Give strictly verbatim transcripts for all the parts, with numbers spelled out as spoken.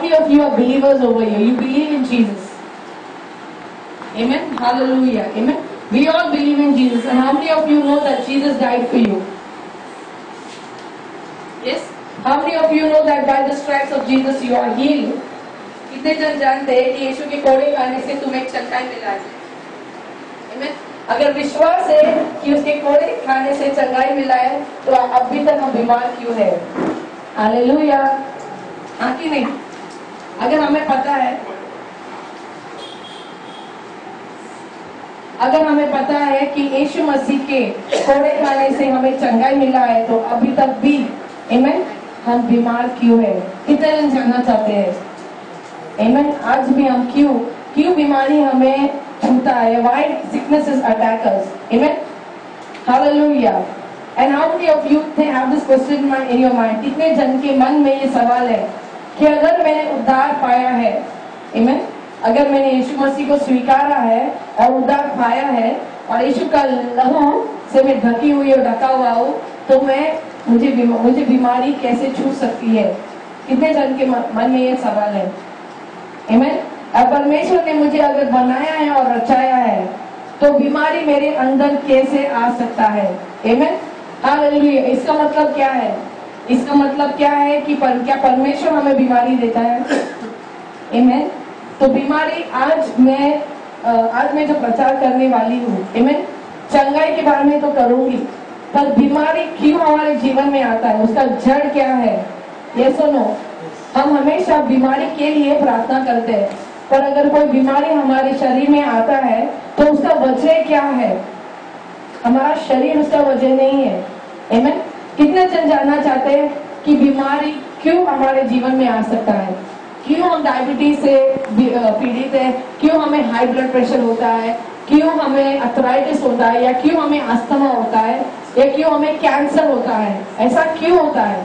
many of you are believers over here? You believe in Jesus. Amen. Hallelujah. Amen. We all believe in Jesus. And how many of you know that Jesus died for you? Yes. How many of you know that by the stripes of Jesus you are healed? कितने जन जानते हैं कि यीशु के कोड़े खाने से तुम्हें चंगाई मिला है? Amen. अगर विश्वास है कि उसके कोड़े खाने से चंगाई मिला है, तो अभी तक हम बीमार क्यों है? हालेलुया। हाँ कि नहीं? अगर हमें पता है अगर हमें पता है कि यीशु मसीह के कोड़े खाने से हमें चंगाई मिला है, तो अभी तक भी आमेन हम बीमार क्यों है? कितने जन जानना चाहते हैं? आमेन। आज भी हम क्यों क्यों बीमारी हमें छूता है? Why sicknesses attack us? Amen. Hallelujah. And how many of you have this question in your mind? कितने जन के मन में ये सवाल है कि अगर मैंने उद्धार पाया है, आमेन, अगर मैंने यीशु मसीह को स्वीकारा है और उद्धार पाया है और यीशु का लहू से मैं ढकी हुई और ढका हुआ हूँ, तो मैं मुझे बीमा, मुझे बीमारी कैसे छू सकती है? कितने जन के मन में ये सवाल है? आमेन। अब परमेश्वर ने मुझे अगर बनाया है और रचाया है, तो बीमारी मेरे अंदर कैसे आ सकता है? आमेन। हालेलुया। इसका मतलब क्या है? इसका मतलब क्या है कि पर, क्या परमेश्वर हमें बीमारी देता है? आमेन। तो बीमारी आज मैं आज मैं जो प्रचार करने वाली हूँ, आमेन, चंगाई के बारे में तो करूंगी, पर बीमारी क्यों हमारे जीवन में आता है, उसका जड़ क्या है? ये सुनो, हम हमेशा बीमारी के लिए प्रार्थना करते हैं, पर अगर कोई बीमारी हमारे शरीर में आता है तो उसका वजह क्या है? हमारा शरीर उसका वजह नहीं है। आमेन। कितने जन जानना चाहते हैं कि बीमारी क्यों हमारे जीवन में आ सकता है? क्यों हम डायबिटीज से पीड़ित है? क्यों हमें हाई ब्लड प्रेशर होता है? क्यों हमें अर्थराइटिस होता है? या क्यों हमें अस्थमा होता है? या क्यों हमें कैंसर होता है? ऐसा क्यों होता है?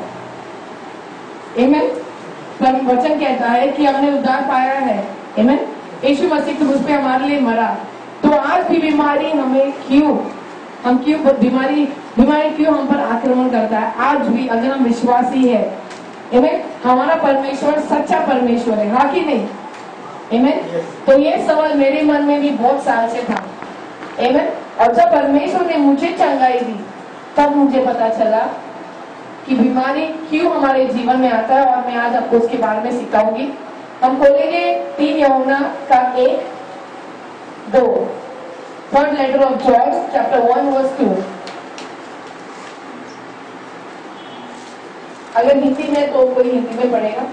आमेन। वचन कहता है कि हमने उद्धार पाया है, आमेन, यीशु मसीह क्रूस पे हमारे लिए मरा, तो आज भी बीमारी हमें क्यों हम क्यों बीमारी बीमारी क्यों हम पर आक्रमण करता है? आज भी अगर हम विश्वासी है, आमेन, हमारा परमेश्वर सच्चा परमेश्वर है, हाँ कि नहीं? आमेन। तो ये सवाल मेरे मन में भी बहुत साल से था, आमेन, और जब परमेश्वर ने मुझे चंगाई दी, तब मुझे पता चला कि बीमारी क्यों हमारे जीवन में आता है, और मैं आज आपको उसके बारे में सिखाऊंगी। हम खोलेंगे तीन यूहन्ना का एक दो, third letter of John chapter one verse two. अगर हिंदी में तो कोई हिंदी में पढ़ेगा।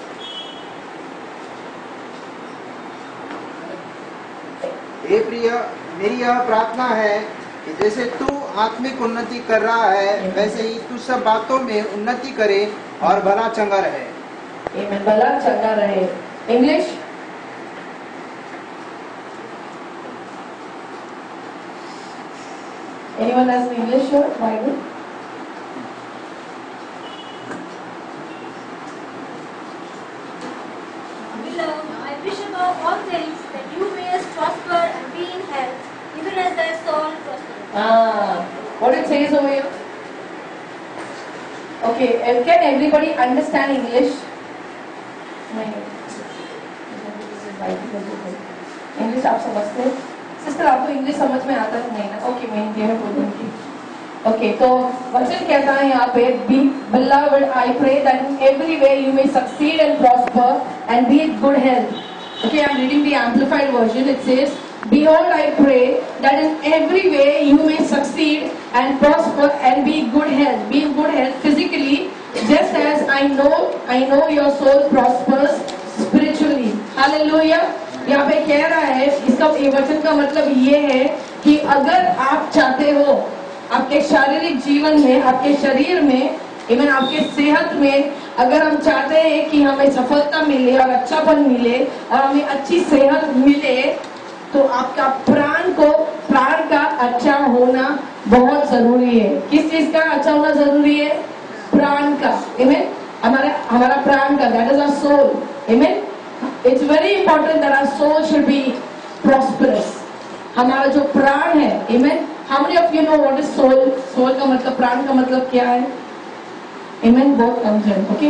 हे प्रिय, मेरी यह प्रार्थना है कि जैसे तू आत्मिक उन्नति कर रहा है, वैसे ही तू सब बातों में उन्नति करे और भला चंगा रहे। आमीन। भला चंगा रहे। English. Anyone has an English or Bible? Beloved, I wish above all things that you may prosper and be in health, even as thy soul prospers. Ah, what it says over here? Okay, and can everybody understand English? English आप समझते हैं? Sister आपको English समझ में आता है? नहीं ना? ओके, मैं हिंदी में बोलूंगी। ओके, तो वचन कहता है यहाँ पे, be beloved, I pray that in every way you may succeed and prosper and be in good health. Okay, I'm reading the amplified version. It says, behold, I pray that in every way you may succeed and prosper and be in good health. Be in good health physically, just as I know I know your soul prospers spiritually. Hallelujah. यहाँ पे कह रहा है, इसका ये वचन का मतलब ये है कि अगर आप चाहते हो आपके शारीरिक जीवन में, आपके शरीर में, इवन आपके सेहत में, अगर हम चाहते हैं कि हमें सफलता मिले और अच्छापन मिले और हमें अच्छी सेहत मिले, तो आपका प्राण को प्राण का अच्छा होना बहुत जरूरी है। किस चीज का अच्छा होना जरूरी है? प्राण का। आमीन। हमारा हमारा प्राण का, दैट इज आवर सोल। आमीन। It's very important that our soul should be prosperous. हमारा जो प्राण है, आमीन। How many of you know what is soul? Soul का मतलब, प्राण का मतलब क्या है? आमीन। बहुत कम जन। ओके,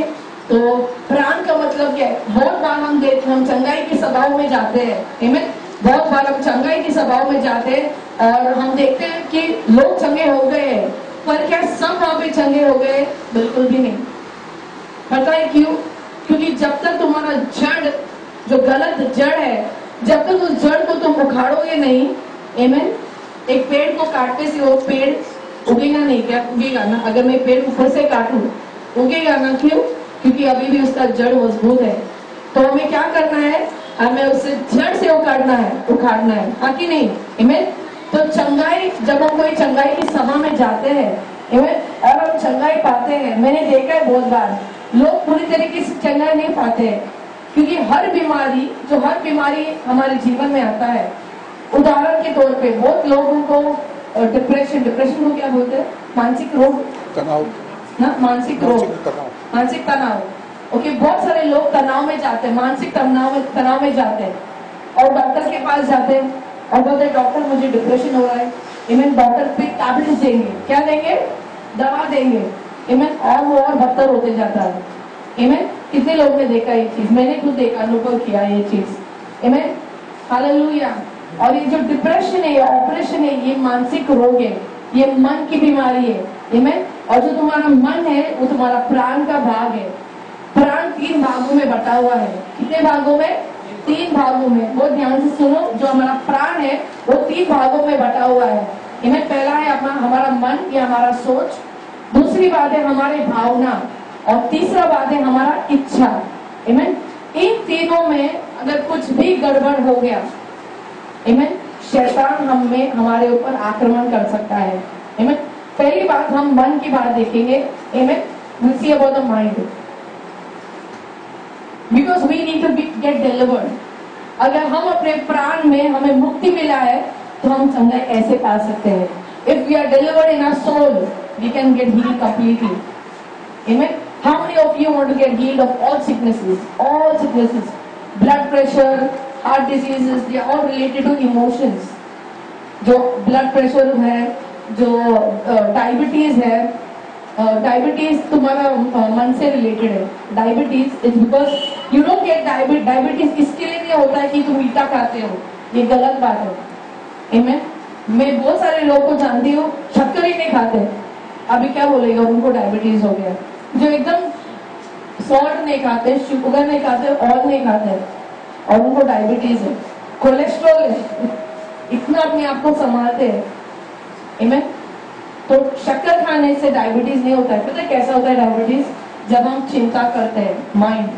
तो प्राण का मतलब क्या है? बहुत बार हम देखते हम चंगाई की सभाओं में जाते हैं, आमीन। बहुत बार हम चंगाई की सभाओं में जाते हैं और हम देखते हैं कि लोग चंगे हो गए हैं, पर क्या सब वहां पे चंगे हो गए? बिल्कुल भी नहीं। पता है क्यों? क्योंकि जब तक तुम्हारा जड़ जो गलत जड़ है, जब तक उस जड़ को तुम उखाड़ोगे नहीं, आमीन। एक पेड़ को काटने से वो पेड़ उगेगा नहीं, क्या उगेगा ना? अगर मैं पेड़ ऊपर से काटूं उगेगा ना? क्यों? क्योंकि अभी भी उसका जड़ मजबूत है। तो हमें क्या करना है? हमें उसे जड़ से उखाड़ना है, उखाड़ना है, हाँ कि नहीं? आमीन। तो चंगाई, जब हम कोई चंगाई की सभा में जाते हैं, आमीन, और हम चंगाई पाते हैं, मैंने देखा है बहुत बार लोग पूरी तरीके से चंगाई नहीं पाते हैं, क्योंकि हर बीमारी जो हर बीमारी हमारे जीवन में आता है, उदाहरण के तौर पे बहुत लोगों को डिप्रेशन डिप्रेशन को क्या बोलते हैं? मानसिक रोग, तनाव, ना मानसिक रोग, तनाव, मानसिक तनाव। ओके, बहुत सारे लोग तनाव में जाते हैं, मानसिक तनाव तनाव में जाते हैं और डॉक्टर के पास जाते हैं और बोलते हैं डॉक्टर मुझे डिप्रेशन हो रहा है, इवन डॉक्टर पे टैबलेट्स देंगे, क्या देंगे? दवा देंगे, इवन और वो और बदतर होते जाता है। इवन कितने लोग ने देखा ये चीज? मैंने खुद देखा, अनुभव किया ये चीज, इवन। हालेलुया। और ये जो डिप्रेशन है, ये ऑपरेशन है, ये मानसिक रोग है, ये मन की बीमारी है, इवन। और जो तुम्हारा मन है वो तुम्हारा प्राण का भाग है। प्राण तीन भागों में बटा हुआ है। कितने भागों में? तीन भागों में। बहुत ध्यान से सुनो, जो हमारा प्राण है वो तीन भागों में बटा हुआ है। इनमें पहला है अपना हमारा मन या हमारा सोच, दूसरी बात है हमारी भावना, और तीसरा बात है हमारा इच्छा। इमेन इन तीनों में अगर कुछ भी गड़बड़ हो गया, इमेन शैतान हम में हमारे ऊपर आक्रमण कर सकता है। इमेन पहली बात हम मन की बात देखेंगे। इमेन we'll see about the mind because we need to be get delivered। अगर हम अपने प्राण में हमें मुक्ति मिला है तो हम चंगाई ऐसे पा सकते हैं। If we are delivered in our soul, we can get healed completely। Amen। How many of you want to get healed of all sicknesses? All sicknesses, blood pressure, heart diseases, they are all related to emotions। जो blood pressure है, जो diabetes uh, है, diabetes uh, तुम्हारा uh, मन से related है। Diabetes is because you don't get diabetes diabetes इसके लिए नहीं होता है कि तुम मीठा खाते हो, ये गलत बात है। Amen? मैं बहुत सारे लोग को जानती हूँ शक्कर ही नहीं खाते, अभी क्या बोलेगा उनको डायबिटीज हो गया। जो एकदम सॉल्ट नहीं खाते, शुगर नहीं खाते, ऑयल नहीं खाते और उनको डायबिटीज है, कोलेस्ट्रॉल है, इतना अपने आप को संभालते हैं। Amen? तो शक्कर खाने से डायबिटीज नहीं होता है। पता है कैसा होता है डायबिटीज? जब हम चिंता करते हैं, माइंड।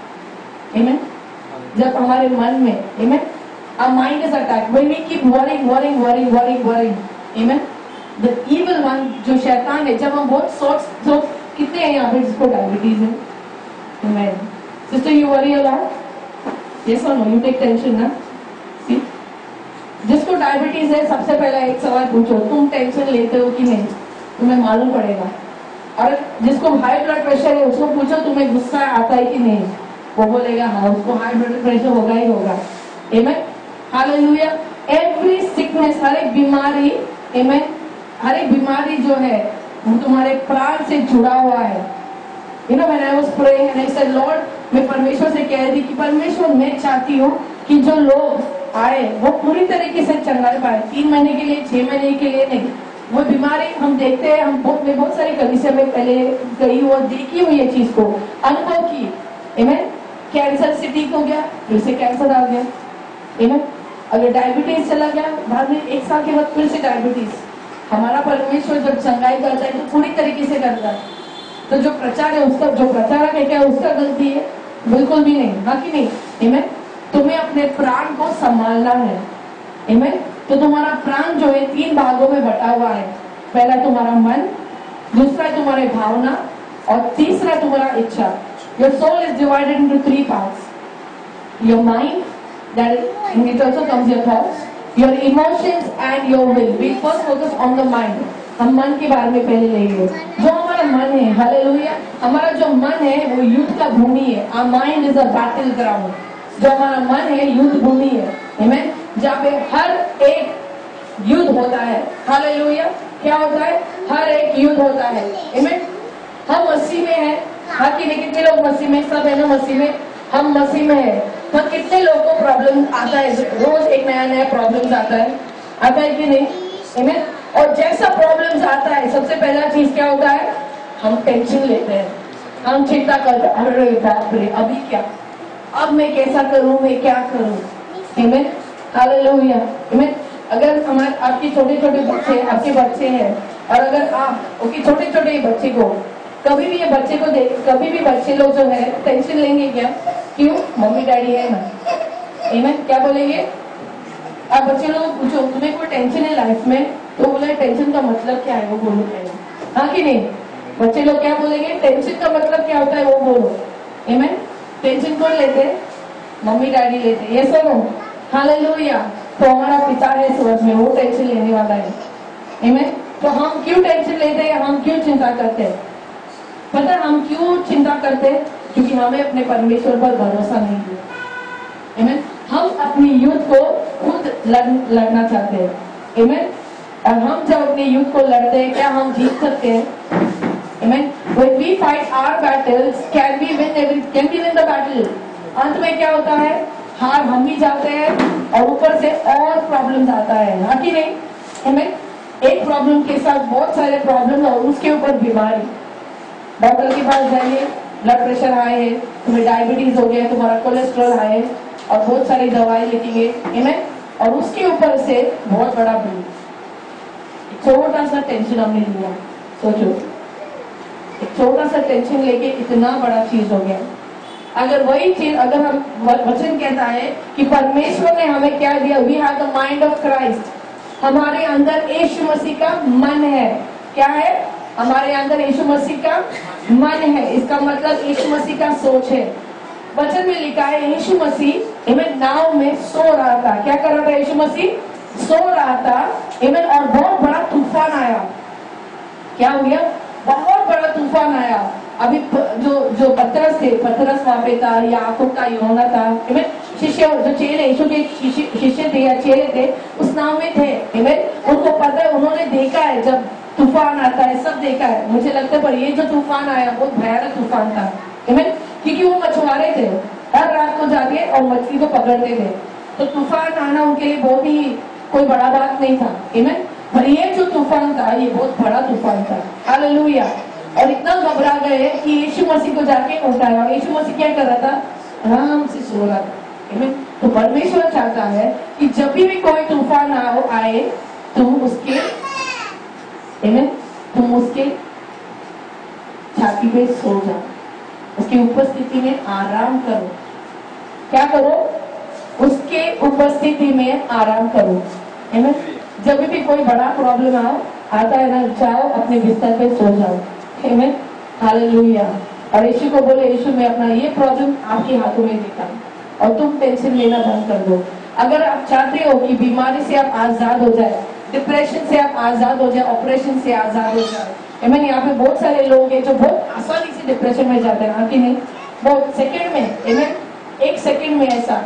Amen? जब हमारे मन में, Amen? Our mind is attacked when we keep worrying, worrying, worrying, worrying, worrying. Amen? The evil one, जो शैतान है, जब हम बहुत सोच सोच कितने हैं यहाँ पे जिसको डायबिटीज है? Amen. Sister, you worry a lot? Yes or no? You take tension ना? See? जिसको डायबिटीज है सबसे पहला एक सवाल पूछो, तुम टेंशन लेते हो कि नहीं? तुम्हें मालूम पड़ेगा। और जिसको हाई ब्लड प्रेशर है उसको पूछो तुम्हें गुस्सा आता है कि नहीं? वो बोलेगा हाँ, उसको हाई ब्लड प्रेशर होगा ही होगा। Amen? हालेलुया। एवरी सिकनेस, हर एक बीमारी, Amen? हर एक बीमारी जो है वो तुम्हारे प्राण से जुड़ा हुआ है। You know, when I was praying and I said, Lord, मैं परमेश्वर से कह रही थी कि परमेश्वर मैं चाहती हूँ कि जो लोग आए वो पूरी तरीके से चंगाई पाए, तीन महीने के लिए, छह महीने के लिए नहीं। वो बीमारी हम देखते हैं, हम बहुत मैं बहुत सारी कलीसिया में पहले गई और देखी हुई ये चीज को अनुभव की। Amen? कैंसर से ठीक हो गया, फिर से कैंसर आ गया। Amen? अगर डायबिटीज चला गया, बाद में एक साल के बाद फिर से डायबिटीज। हमारा परमेश्वर जब चंगाई करता है तो पूरी तरीके से करता है। तो जो प्रचार है उसका, जो प्रचारक है क्या उसका गलती है? बिल्कुल भी नहीं, हाँ कि नहीं? Amen? तुम्हें अपने प्राण को संभालना है। Amen? तो तुम्हारा प्राण जो है तीन भागों में बटा हुआ है। पहला तुम्हारा मन, दूसरा तुम्हारे भावना और तीसरा तुम्हारा इच्छा। Your soul is divided into three parts. Your mind, that in it also comes your thoughts, your emotions and your will. We first focus on the mind. हम मन के बारे में पहले लेंगे। जो हमारा मन है, हालेलुया, हमारा जो मन है वो युद्ध का भूमि है। Our mind is a battle ground. जो हमारा मन है युद्ध भूमि है। Amen? जहाँ पे हर एक युद्ध होता है। हालेलुया। क्या होता है? हर एक युद्ध होता है। Amen? हम मसीह में हैं, हाँ कि नहीं? कितने लोग मसीह में सब है ना? मसीह में हम मसीह में है तो कितने लोगों को प्रॉब्लम आता है? रोज एक नया नया प्रॉब्लम आता है, आता है कि नहीं? आमीन। और जैसा प्रॉब्लम्स आता है सबसे पहला चीज क्या होता है? हम टेंशन लेते हैं, हम चिंता करते हैं, अरे बाप रे अभी क्या, अब मैं कैसा करूं, मैं क्या करूं? आमीन, हालेलुया। आमीन। अगर हमारे आपके छोटे छोटे बच्चे आपके बच्चे हैं और अगर आप उनके छोटे छोटे बच्चे को कभी भी ये बच्चे को देख कभी भी बच्चे लोग जो है टेंशन लेंगे क्या? क्यों? मम्मी डैडी है ना। आमीन। क्या बोलेंगे आप? बच्चे लोग पूछो तुम्हें कोई टेंशन है लाइफ में, तो बोले टेंशन का मतलब क्या है, वो बोलो क्या है। हाँ कि नहीं? बच्चे लोग क्या बोलेंगे? टेंशन का मतलब क्या होता है वो बोलो। आमीन। टेंशन कौन लेते हैं? मम्मी डैडी लेते हैं, ये सुनो। हालेलुया। तो हमारा पिता है स्वर्ग में, वो टेंशन लेने वाला है। आमीन। तो हम क्यों टेंशन लेते हैं? हम क्यों चिंता करते हैं? पता है हम क्यों चिंता करते हैं? क्योंकि हमें अपने परमेश्वर पर भरोसा नहीं है। आमीन। हम अपनी युद्ध को खुद लड़, लड़ना चाहते हैं। आमीन। और हम जब अपने युद्ध को लड़ते हैं क्या हम जीत सकते हैं? आमीन। When we fight our battles, can we win every, can we win the battle? अंत में क्या होता है? हार हम ही जाते हैं और ऊपर से और प्रॉब्लम्स आता है। हाँ कि नहीं? आमीन। एक प्रॉब्लम के साथ बहुत सारे प्रॉब्लम और उसके ऊपर बीमारी। डॉक्टर के पास जाइए, ब्लड प्रेशर हाई है, तुम्हें डायबिटीज हो गया, तुम्हारा कोलेस्ट्रॉल हाई है और बहुत सारी दवाई लिखेंगे। आमीन। और उसके ऊपर से बहुत बड़ा बिल, छोटा सा टेंशन हमने लिया। सोचो एक छोटा सा टेंशन लेके इतना बड़ा चीज हो गया। अगर वही चीज अगर हम वचन कहता है कि परमेश्वर ने हमें क्या दिया? We have the mind of Christ. हमारे अंदर यीशु मसीह का मन है। क्या है? हमारे अंदर यीशु मसीह का मन है। इसका मतलब यीशु मसीह का सोच है। वचन में लिखा है यीशु मसीह इमेन नाव में सो रहा था। क्या कर रहा था? यीशु मसीह सो रहा था। इमेन। और बहुत बड़ा तूफान आया। क्या हो गया? बहुत बड़ा तूफान आया। अभी जो जो पतरस थे, पतरस वहां पे था, याकूब का यूहन्ना था, इमेन। शिष्य जो चेले यीशु के शिष्य थे या चेले थे उस नाव में थे। इमेन। उनको पता है, उन्होंने देखा है जब तूफान आता है, सब देखा है। मुझे लगता है पर ये जो तूफान आया बहुत भयानक तूफान था। इमेन। क्योंकि वो मछुआरे थे, हर रात को जाके और मछली को पकड़ते थे, तो तूफान आना उनके लिए बहुत ही कोई बड़ा बात नहीं था। इमेन। पर ये जो तूफान था ये बहुत बड़ा तूफान था। हालेलुया। और इतना घबरा गए कि यीशु मसीह को जाके उठाया। और यीशु मसीह क्या कर रहा था? आराम से सो रहा था। आमीन। तो परमेश्वर चाहता है कि जब भी, भी कोई तूफान आए तुम उसके आमीन तुम उसके छाती पे सो जाओ, उसकी उपस्थिति में आराम करो। क्या करो? उसके उपस्थिति में आराम करो। आमीन। जब भी कोई बड़ा प्रॉब्लम आओ आता है ना, जाओ अपने बिस्तर पे सो जाओ। आमीन। हालेलुया। और यीशु को बोले यीशु मैं अपना ये प्रॉब्लम आपके हाथों में देता हूँ और तुम टेंशन लेना बंद कर दो। अगर आप चाहते हो कि बीमारी से आप आजाद हो जाए, डिप्रेशन से आप आजाद हो जाए, ऑपरेशन से आजाद हो जाए। आमीन। यहाँ पे बहुत सारे लोग हैं जो बहुत आसानी से डिप्रेशन में जाते हैं। हाँ कि नहीं? बहुत सेकंड में। आमीन। एक सेकंड में ऐसा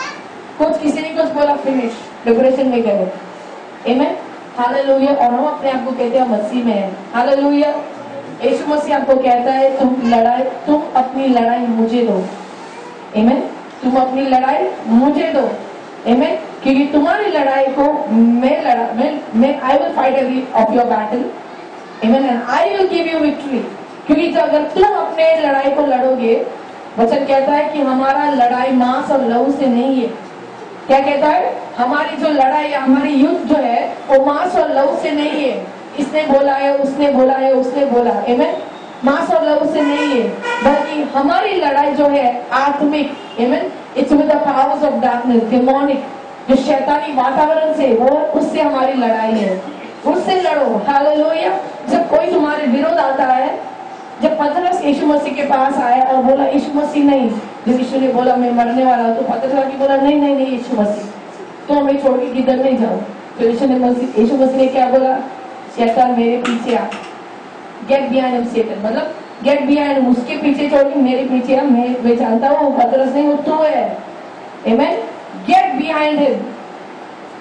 कुछ किसी ने कुछ बोला फिनिश, डिप्रेशन में गए। आमीन। हालेलुया। और हम अपने आप को कहते हैं मसीह में है। हालेलुया। यीशु मसीह आपको कहता है तुम लड़ाई तुम अपनी लड़ाई मुझे दो। आमीन। तुम अपनी लड़ाई मुझे दो। आमीन। क्योंकि तुम्हारी लड़ाई को मैं लड़ा मैं मैं I will fight every of your battle. आमीन। And I will give you victory. क्योंकि जब अगर तुम अपने लड़ाई को लड़ोगे, वचन कहता है कि हमारा लड़ाई मांस और लहू से नहीं है। क्या कहता है? हमारी जो लड़ाई हमारी युद्ध जो है वो मांस और लहू से नहीं है। इसने बोला है, उसने बोला है, उसने बोला। आमीन। मांस और लहू से नहीं है, बल्कि हमारी लड़ाई जो है आत्मिक। आमीन। It's with the powers of darkness, demonic, जो शैतानी वातावरण से, वो उससे हमारी लड़ाई है। उससे लड़ो। हालेलुया। जब कोई तुम्हारे विरोध आता है, जब पतरस यीशु मसीह के पास आया और बोला यीशु मसीह नहीं, जब यीशु ने बोला मैं मरने वाला हूँ, तो पतरस आके बोला नहीं नहीं नहीं यीशु मसीह तो हमें छोड़ के किधर नहीं जाओ। तो यीशु ने मसीह यीशु मसीह ने क्या बोला? शैतान मेरे पीछे आ, गेट बिहाइंड हिम सैटन। मतलब गेट बिहाइंड, उसके पीछे छोड़ के मेरे पीछे आ। मैं मैं जानता हूँ पतरस नहीं, वो तू है। आमीन। Get behind him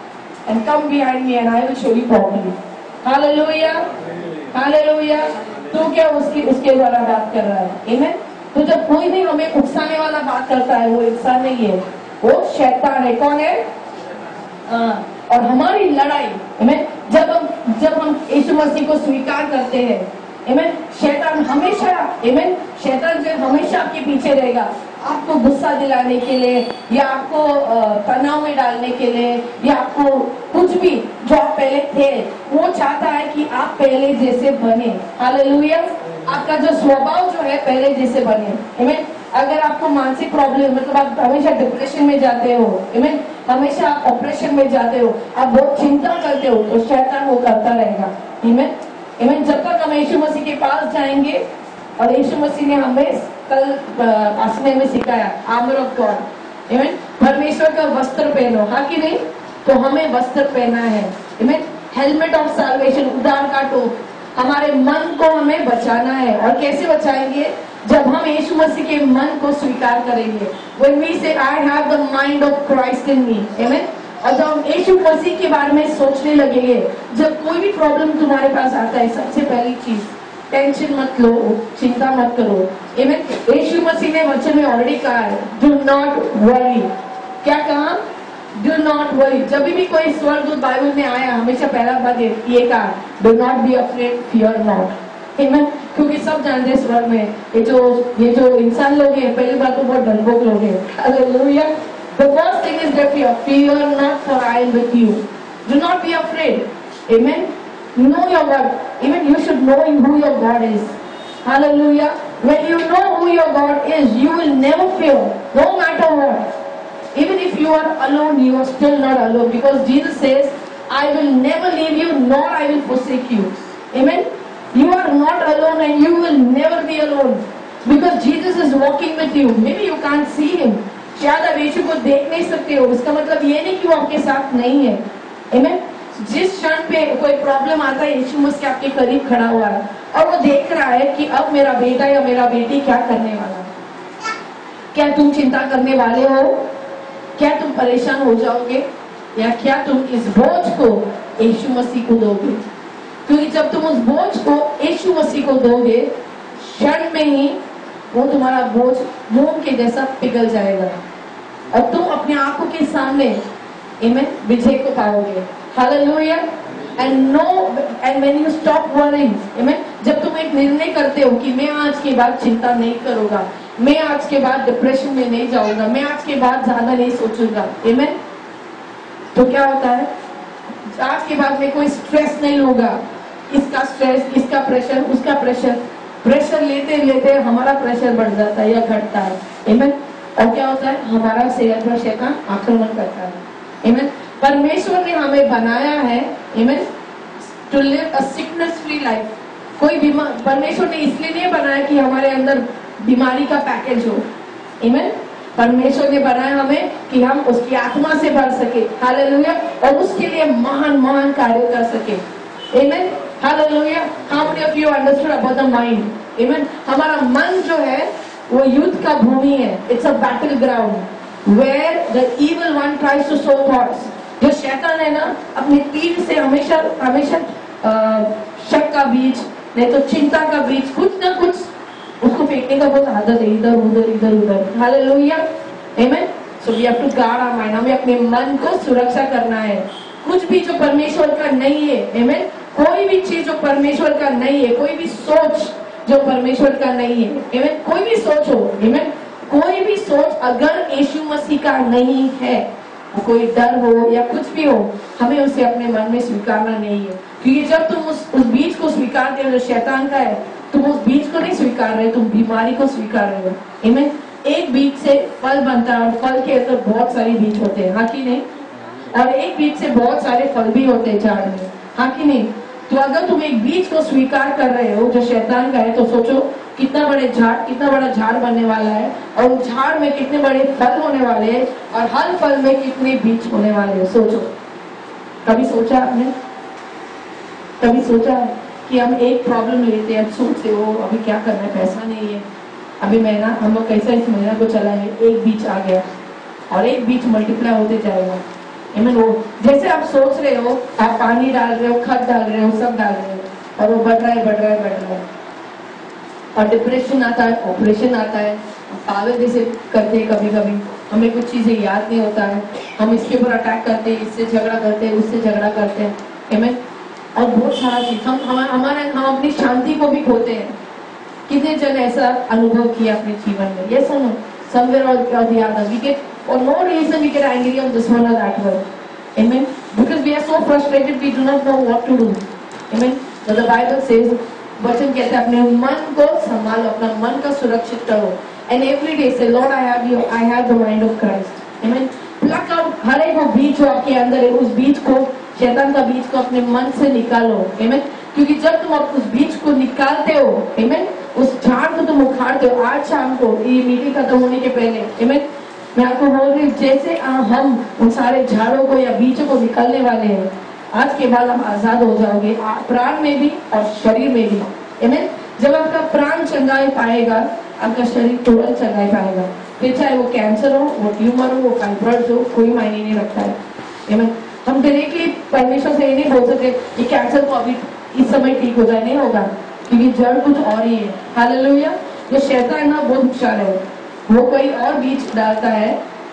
and come behind me and I will show you properly. Hallelujah. Hallelujah. तो क्या उसकी उसके द्वारा बात कर रहा है? आमीन। तो जब कोई भी हमें उकसाने वाला बात करता है वो इंसान नहीं है, वो शैतान है। कौन है? आ, और हमारी लड़ाई, आमीन, जब हम जब हम यीशु मसीह को स्वीकार करते हैं, आमीन, शैतान हमेशा, आमीन, शैतान जो हमेशा आपके पीछे रहेगा, आपको गुस्सा दिलाने के लिए या आपको तनाव में डालने के लिए या आपको कुछ भी जो आप पहले थे वो चाहता है कि आप पहले जैसे बने। हालेलुया। आपका जो स्वभाव जो है पहले जैसे बने। आमीन। अगर आपको मानसिक प्रॉब्लम, मतलब आप हमेशा डिप्रेशन में जाते हो, आमीन, हमेशा आप ऑपरेशन में जाते हो, आप बहुत चिंता करते हो, तो शैतान वो करता रहेगा। आमीन। आमीन। जब तक हम यीशु मसीह के पास जाएंगे, और यीशु मसीह ने हमें कल आसने में सिखाया आर्मर ऑफ गॉड, आमीन, परमेश्वर का वस्त्र पहनो, हाँ कि नहीं? तो हमें वस्त्र पहना है, आमीन, हेलमेट ऑफ सैल्वेशन, उद्धार का टोप, हमारे मन को हमें बचाना है। और कैसे बचाएंगे? जब हम यीशु मसीह के मन को स्वीकार करेंगे। When we say I have the mind of Christ in me, amen, और जब हम यीशु मसीह के बारे में सोचने लगेंगे, जब कोई भी प्रॉब्लम तुम्हारे पास आता है, सबसे पहली चीज टेंशन मत लो, चिंता मत करो। आमीन। यीशु मसीह ने वचन में ऑलरेडी कहा है, डू नॉट वरी। क्या कहा? Do not worry. जब भी कोई स्वर्गदूत बाइबल में आया, हमेशा पहला बात ये कहा, do not be afraid, fear not. आमीन। क्योंकि सब जानते हैं स्वर्ग में ये जो ये जो इंसान लोग हैं, पहली बात तो बहुत डरपोक लोग हैं। Hallelujah. The first thing is that fear. Fear not, for I am with you. Do not be afraid. Amen. Know your God. Even you should know who your God is. Hallelujah. When you know who your God is, you will never fear, no matter what. Even if you are alone, you are still not alone, because Jesus says, I will never leave you, nor I will forsake you. Amen. You are not alone, and you will never be alone, because Jesus is walking with you. Maybe you can't see him. शायद आप यीशु को देख नहीं सकते हो, इसका मतलब ये नहीं कि वो आपके साथ नहीं है। Amen. जिस क्षण पे कोई प्रॉब्लम आता है, यीशु मसीह आपके करीब खड़ा हुआ है और वो देख रहा है कि अब मेरा बेटा या मेरा बेटी क्या करने वाला है। क्या तुम चिंता करने वाले हो? क्या तुम परेशान हो जाओगे? या क्या तुम इस बोझ को यीशु मसीह को दोगे? क्योंकि जब तुम उस बोझ को यीशु मसीह को दोगे, क्षण में ही वो तुम्हारा बोझ मोम के जैसा पिघल जाएगा और तुम अपने आंखों के सामने, आमीन, विजय को पाओगे। Hallelujah. And no and when you stop worrying, आमीन, जब तुम एक निर्णय करते हो कि मैं आज के बाद चिंता नहीं करूंगा, मैं आज के बाद डिप्रेशन में नहीं जाऊंगा, मैं आज के बाद ज्यादा नहीं सोचूंगा, आमीन, तो क्या होता है? आज के बाद मैं कोई स्ट्रेस नहीं लूंगा। इसका स्ट्रेस, इसका प्रेशर, उसका प्रेशर, प्रेशर लेते लेते हमारा प्रेशर बढ़ जाता है या घटता है। आमीन। और क्या होता है? हमारा सेहत पर शैतान आक्रमण करता है। आमीन। परमेश्वर ने हमें बनाया है, आमीन, to live a sickness free life. कोई बीमार, परमेश्वर ने इसलिए नहीं बनाया कि हमारे अंदर बीमारी का पैकेज हो। आमीन। परमेश्वर ने बनाया हमें कि हम उसकी आत्मा से भर सके। हालेलुया। और उसके लिए महान महान कार्य कर सके। आमीन। Hallelujah. How many of you understood about the mind? Amen. हमारा मन जो है वो युद्ध का भूमि है। It's a battle ground where the evil one tries to sow thoughts. जो शैतान है ना, अपने तीर से हमेशा हमेशा शक का बीज, नहीं तो चिंता का बीज, कुछ ना कुछ उसको फेंकने का बहुत आदत है, इधर उधर इधर उधर। हालेलुया। आमीन। So we have to guard our mind. हमें अपने मन को सुरक्षा करना है। कुछ भी जो परमेश्वर का नहीं है, आमीन, कोई भी चीज जो परमेश्वर का नहीं है, कोई भी सोच जो परमेश्वर का नहीं है, आमीन, कोई भी सोच हो, आमीन, कोई भी सोच अगर यीशु मसीह का नहीं है, कोई डर हो या कुछ भी हो, हमें उसे अपने मन में स्वीकारना नहीं है। क्योंकि जब तुम उस, उस बीज को स्वीकारते हो जो शैतान का है, तुम उस बीज को नहीं स्वीकार रहे, तुम बीमारी को स्वीकार रहे हो। आमीन। एक बीज से फल बनता है और फल के अंदर बहुत सारे बीज होते हैं, हाँ कि नहीं? और एक बीज से बहुत सारे फल भी होते हैं झाड़ में, हाँ कि नहीं? तो अगर तुम एक बीज को स्वीकार कर रहे हो जो शैतान का है, तो सोचो कितना बड़े झाड़ कितना बड़ा झाड़ बनने वाला है, और उस झाड़ में कितने बड़े फल होने वाले हैं, और हर फल में कितने बीज होने वाले हैं। सोचो, कभी सोचा आपने? कभी सोचा कि हम एक प्रॉब्लम लेते हैं, सोचते हो अभी क्या करना है, पैसा नहीं है, अभी महीना हम लोग कैसा इस महीना को चला है, एक बीज आ गया और एक बीज मल्टीप्लाई होते जाएगा। आमीन। वो जैसे आप सोच रहे हो, आप पानी डाल रहे हो, खाद डाल रहे हो, सब डाल रहे हो, और वो बढ़ रहा है बढ़ रहा है बढ़ रहा है। और डिप्रेशन आता है, ऑपरेशन आता है, पागल जैसे करते हैं कभी कभी, हमें कुछ चीजें याद नहीं होता है, हम इसके ऊपर अटैक करते हैं, इससे झगड़ा करते हैं, उससे झगड़ा करते हैं, आमीन। और बहुत सारा चीज हम हमारा हमारा हम अपनी शांति को भी खोते हैं। कितने जन ऐसा अनुभव किया अपने जीवन में? यस और नो? समवेयर और the other we get for no reason we get angry on this one or that one, amen, because we are so frustrated we do not know what to do, amen। तो the Bible says, वचन कहता है अपने मन को संभालो, अपना मन का सुरक्षित करो, and every day say Lord I have you, I have the mind of Christ, amen। pluck out हर एक वो बीज जो आपके अंदर है, उस बीज को, शैतान का बीज को अपने मन से निकालो, amen। क्योंकि जब तुम उस बीज को निकालते हो, amen, उस झाड़ को तुम उखाड़ते हो। आज शाम को ये मीटिंग खत्म होने के पहले, amen, मैं आपको बोल रही हूँ जैसे हम उन सारे झाड़ों को या बीजों को निकालने वाले हैं, आज के बाद हम आजाद हो जाओगे, प्राण में भी और शरीर में भी, आमीन। जब आपका प्राण चंगाई पाएगा, आपका शरीर तुरंत चंगाई पाएगा, फिर चाहे वो कैंसर हो, वो ट्यूमर हो, वो फाइब्रॉइड हो, कोई मायने नहीं रखता है, आमीन। हम डायरेक्टली परमेश्वर से ये नहीं बोल सकते कि कैंसर को अभी इस समय ठीक हो जाए, नहीं होगा, क्योंकि जड़ कुछ और ही है। हालेलुया। जो शैतान ना बहुत होशियार है, वो कोई और बीज डालता है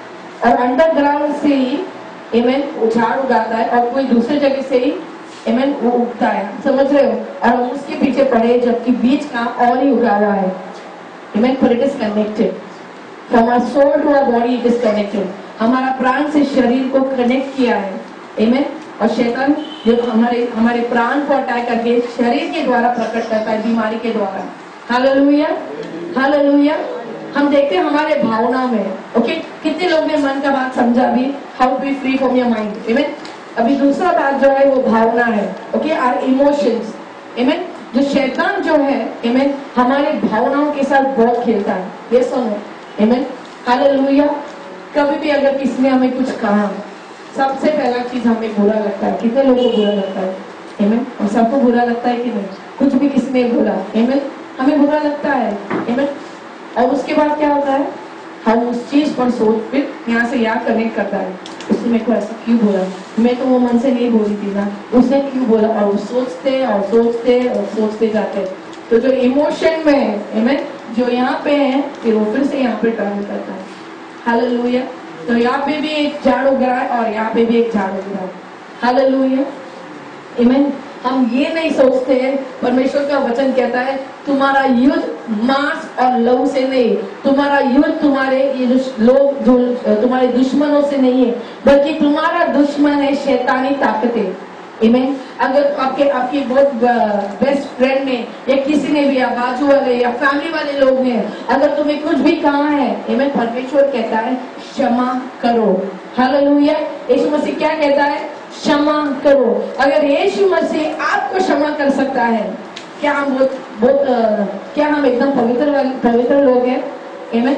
और अंडरग्राउंड से ही, आमीन, झाड़ उगाता है और कोई दूसरे जगह से ही, आमीन, वो उगता है, समझ रहे हो? और हम उसके पीछे पड़े, जबकि बीज का और ही उगा हुआ है, आमीन। पर it is connected from our soul to our body, it is connected. हमारा प्राण से शरीर को कनेक्ट किया है, आमीन। और शैतान जब हमारे हमारे प्राण को अटैक करके शरीर के द्वारा प्रकट करता है, बीमारी के द्वारा। Hallelujah, hallelujah. हम देखते हैं हमारे भावना में, ओके, कितने लोग ने मन का बात समझा अभी, how to be free from your mind, आमीन। अभी दूसरा बात जो है वो भावना है, ओके, आवर इमोशंस, आमीन। जो शैतान जो है, आमीन, हमारे भावनाओं के साथ बहुत खेलता है, ये सुनो, आमीन, हालेलुया। कभी भी अगर किसी ने हमें कुछ कहा, सबसे पहला चीज हमें बुरा लगता है। कितने लोगों को बुरा लगता है, आमीन? हम सबको बुरा लगता है कि नहीं? कुछ भी किसी ने बोला, आमीन, हमें बुरा लगता है, आमीन। और उसके बाद क्या होता है, हम उस चीज पर सोच, फिर यहाँ से यहाँ कनेक्ट करता है, उसने मेरे को ऐसा क्यों बोला, मैं तो वो मन से नहीं बोली थी ना, उसने क्यों बोला, और वो सोचते और सोचते और सोचते जाते। तो जो इमोशन में है, आमीन, जो यहाँ पे है, फिर वो फिर से यहाँ पे टर्न करता है। हालेलुया। तो यहाँ पे भी एक झाड़ उग रहा है और यहाँ पे भी एक झाड़ उग रहा है। हालेलुया, आमीन। हम ये नहीं सोचते हैं, परमेश्वर का वचन कहता है तुम्हारा युद्ध मांस और लहू से नहीं, तुम्हारा युद्ध तुम्हारे ये जो लोग जो तुम्हारे दुश्मनों से नहीं है, बल्कि तुम्हारा दुश्मन है शैतानी ताकतें, आमीन। अगर आपके आपके बहुत बेस्ट फ्रेंड ने या किसी ने भी, या बाजू वाले या फैमिली वाले लोग ने अगर तुम्हें कुछ भी कहा है, आमीन, परमेश्वर कहता है क्षमा करो। हालेलुया। यीशु मसीह क्या कहता है? क्षमा करो। अगर यीशु मसीह आपको क्षमा कर सकता है, क्या हम बहुत बहुत क्या हम एकदम पवित्र वाले पवित्र लोग हैं? आमीन।